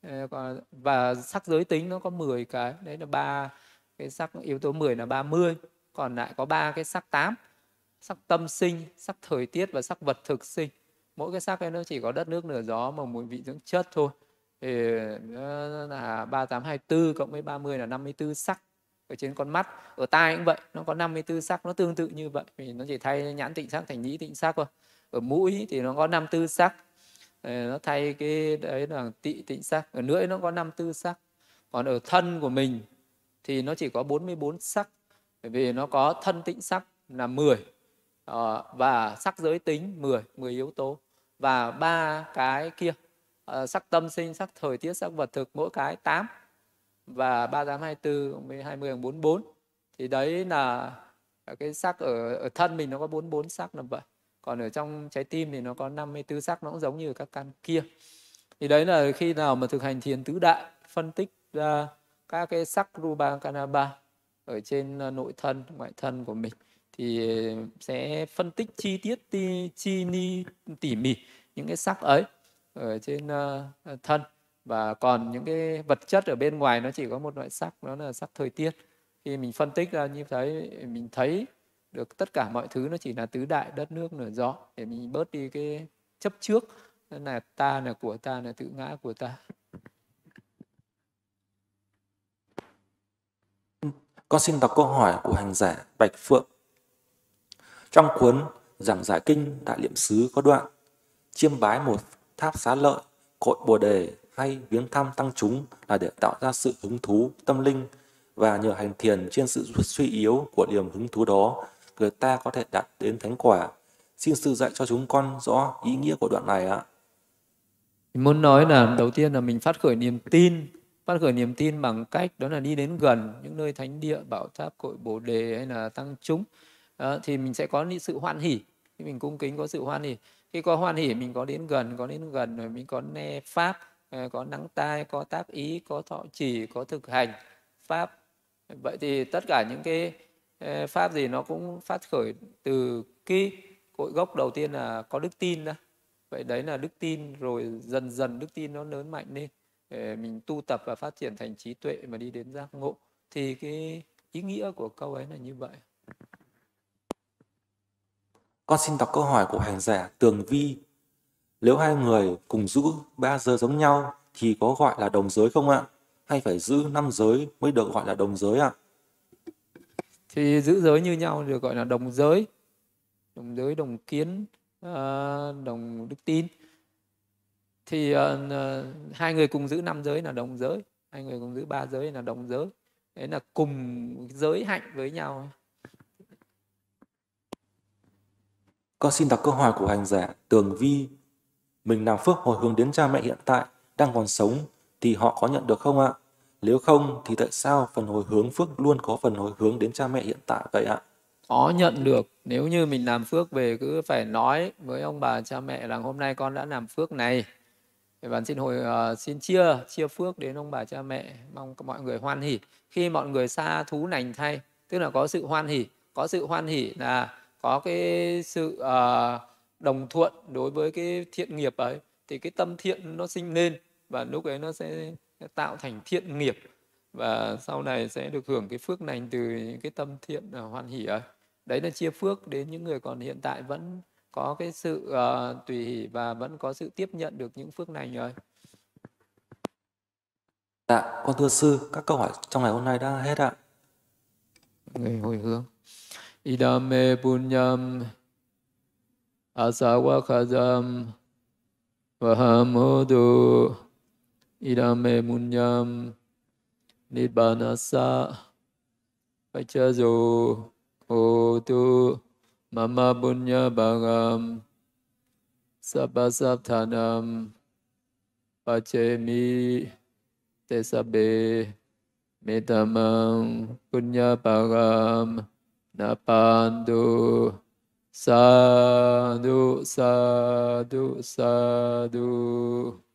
Và sắc giới tính nó có mười cái. Đấy là ba cái sắc yếu tố mười là ba mươi. Còn lại có ba cái sắc tám. Sắc tâm sinh, sắc thời tiết và sắc vật thực sinh. Mỗi cái sắc ấy nó chỉ có đất nước lửa gió màu mùi vị dưỡng chất thôi. Thì nó là ba mươi tám, hai mươi tư cộng với ba mươi là năm mươi tư sắc. Ở trên con mắt, ở tai cũng vậy, nó có năm mươi tư sắc, nó tương tự như vậy. Vì nó chỉ thay nhãn tịnh sắc thành nhĩ tịnh sắc thôi. Ở mũi thì nó có năm mươi tư sắc. Nó thay cái đấy là tị tịnh sắc. Ở lưỡi nó có năm mươi tư sắc. Còn ở thân của mình thì nó chỉ có bốn mươi bốn sắc. Bởi vì nó có thân tịnh sắc là mười. Uh, và sắc giới tính mười, mười yếu tố. Và ba cái kia, uh, sắc tâm sinh, sắc thời tiết, sắc vật thực, mỗi cái tám. Và ba mươi tám, hai mươi tư cộng với hai mươi bằng bốn mươi bốn. Thì đấy là cái sắc ở, ở thân mình nó có bốn mươi bốn sắc là vậy. Còn ở trong trái tim thì nó có năm mươi tư sắc, nó cũng giống như các căn kia. Thì đấy là khi nào mà thực hành thiền tứ đại, phân tích ra các cái sắc Rupa Kalapa ở trên nội thân, ngoại thân của mình, thì sẽ phân tích chi tiết, ti, chi ni, tỉ mỉ những cái sắc ấy ở trên uh, thân. Và còn những cái vật chất ở bên ngoài nó chỉ có một loại sắc, đó là sắc thời tiết. Khi mình phân tích ra như thế, mình thấy được tất cả mọi thứ nó chỉ là tứ đại, đất nước lửa gió, để mình bớt đi cái chấp trước là ta, là của ta, là tự ngã của ta. Con xin đọc câu hỏi của hành giả Bạch Phượng. Trong cuốn Giảng giải Kinh Đại Niệm xứ có đoạn chiêm bái một tháp xá lợi, cội bồ đề hay viếng thăm tăng chúng là để tạo ra sự hứng thú tâm linh, và nhờ hành thiền trên sự suy yếu của niềm hứng thú đó, người ta có thể đạt đến thánh quả. Xin sư dạy cho chúng con rõ ý nghĩa của đoạn này ạ. Mình muốn nói là đầu tiên là mình phát khởi niềm tin. Phát khởi niềm tin bằng cách đó là đi đến gần những nơi thánh địa, bảo tháp, cội bồ đề hay là tăng chúng. Đó, thì mình sẽ có sự hoan hỉ. Khi mình cung kính có sự hoan hỉ. Khi có hoan hỉ mình có đến gần, có đến gần rồi mình có nghe pháp, có lắng tai, có tác ý, có thọ trì, có thực hành pháp. Vậy thì tất cả những cái pháp gì nó cũng phát khởi từ cái cội gốc đầu tiên là có đức tin đó. Vậy đấy là đức tin, rồi dần dần đức tin nó lớn mạnh lên, để mình tu tập và phát triển thành trí tuệ mà đi đến giác ngộ. Thì cái ý nghĩa của câu ấy là như vậy. Con xin đọc câu hỏi của hành giả Tường Vi. Nếu hai người cùng giữ ba giới giống nhau thì có gọi là đồng giới không ạ? Hay phải giữ năm giới mới được gọi là đồng giới ạ? Thì giữ giới như nhau được gọi là đồng giới. Đồng giới, đồng kiến, đồng đức tin. Thì uh, hai người cùng giữ năm giới là đồng giới, hai người cùng giữ ba giới là đồng giới. Đấy là cùng giới hạnh với nhau. Con xin đọc câu hỏi của hành giả Tường Vi. Mình làm phước hồi hướng đến cha mẹ hiện tại đang còn sống thì họ có nhận được không ạ? Nếu không thì tại sao phần hồi hướng phước luôn có phần hồi hướng đến cha mẹ hiện tại vậy ạ? Có nhận được. Nếu như mình làm phước về cứ phải nói với ông bà cha mẹ rằng hôm nay con đã làm phước này, và xin hồi uh, xin chia chia phước đến ông bà cha mẹ, mong mọi người hoan hỉ. Khi mọi người xa thú lành thay, tức là có sự hoan hỉ. Có sự hoan hỉ là có cái sự uh, đồng thuận đối với cái thiện nghiệp ấy, thì cái tâm thiện nó sinh lên, và lúc ấy nó sẽ tạo thành thiện nghiệp, và sau này sẽ được hưởng cái phước lành từ những cái tâm thiện uh, hoan hỉ ấy. Đấy là chia phước đến những người còn hiện tại vẫn có cái sự uh, tùy hỷ và vẫn có sự tiếp nhận được những phước lành rồi. Dạ, con thưa sư, các câu hỏi trong ngày hôm nay đã hết ạ. người hồi hướng. Idame punyam asawakadam vahamodu idame punyam nibbanasa pachazo hotu mama punya bhagam sabbasattanam pachemi tesabe metamam punya bhagam napandu sadhu sadhu sadhu.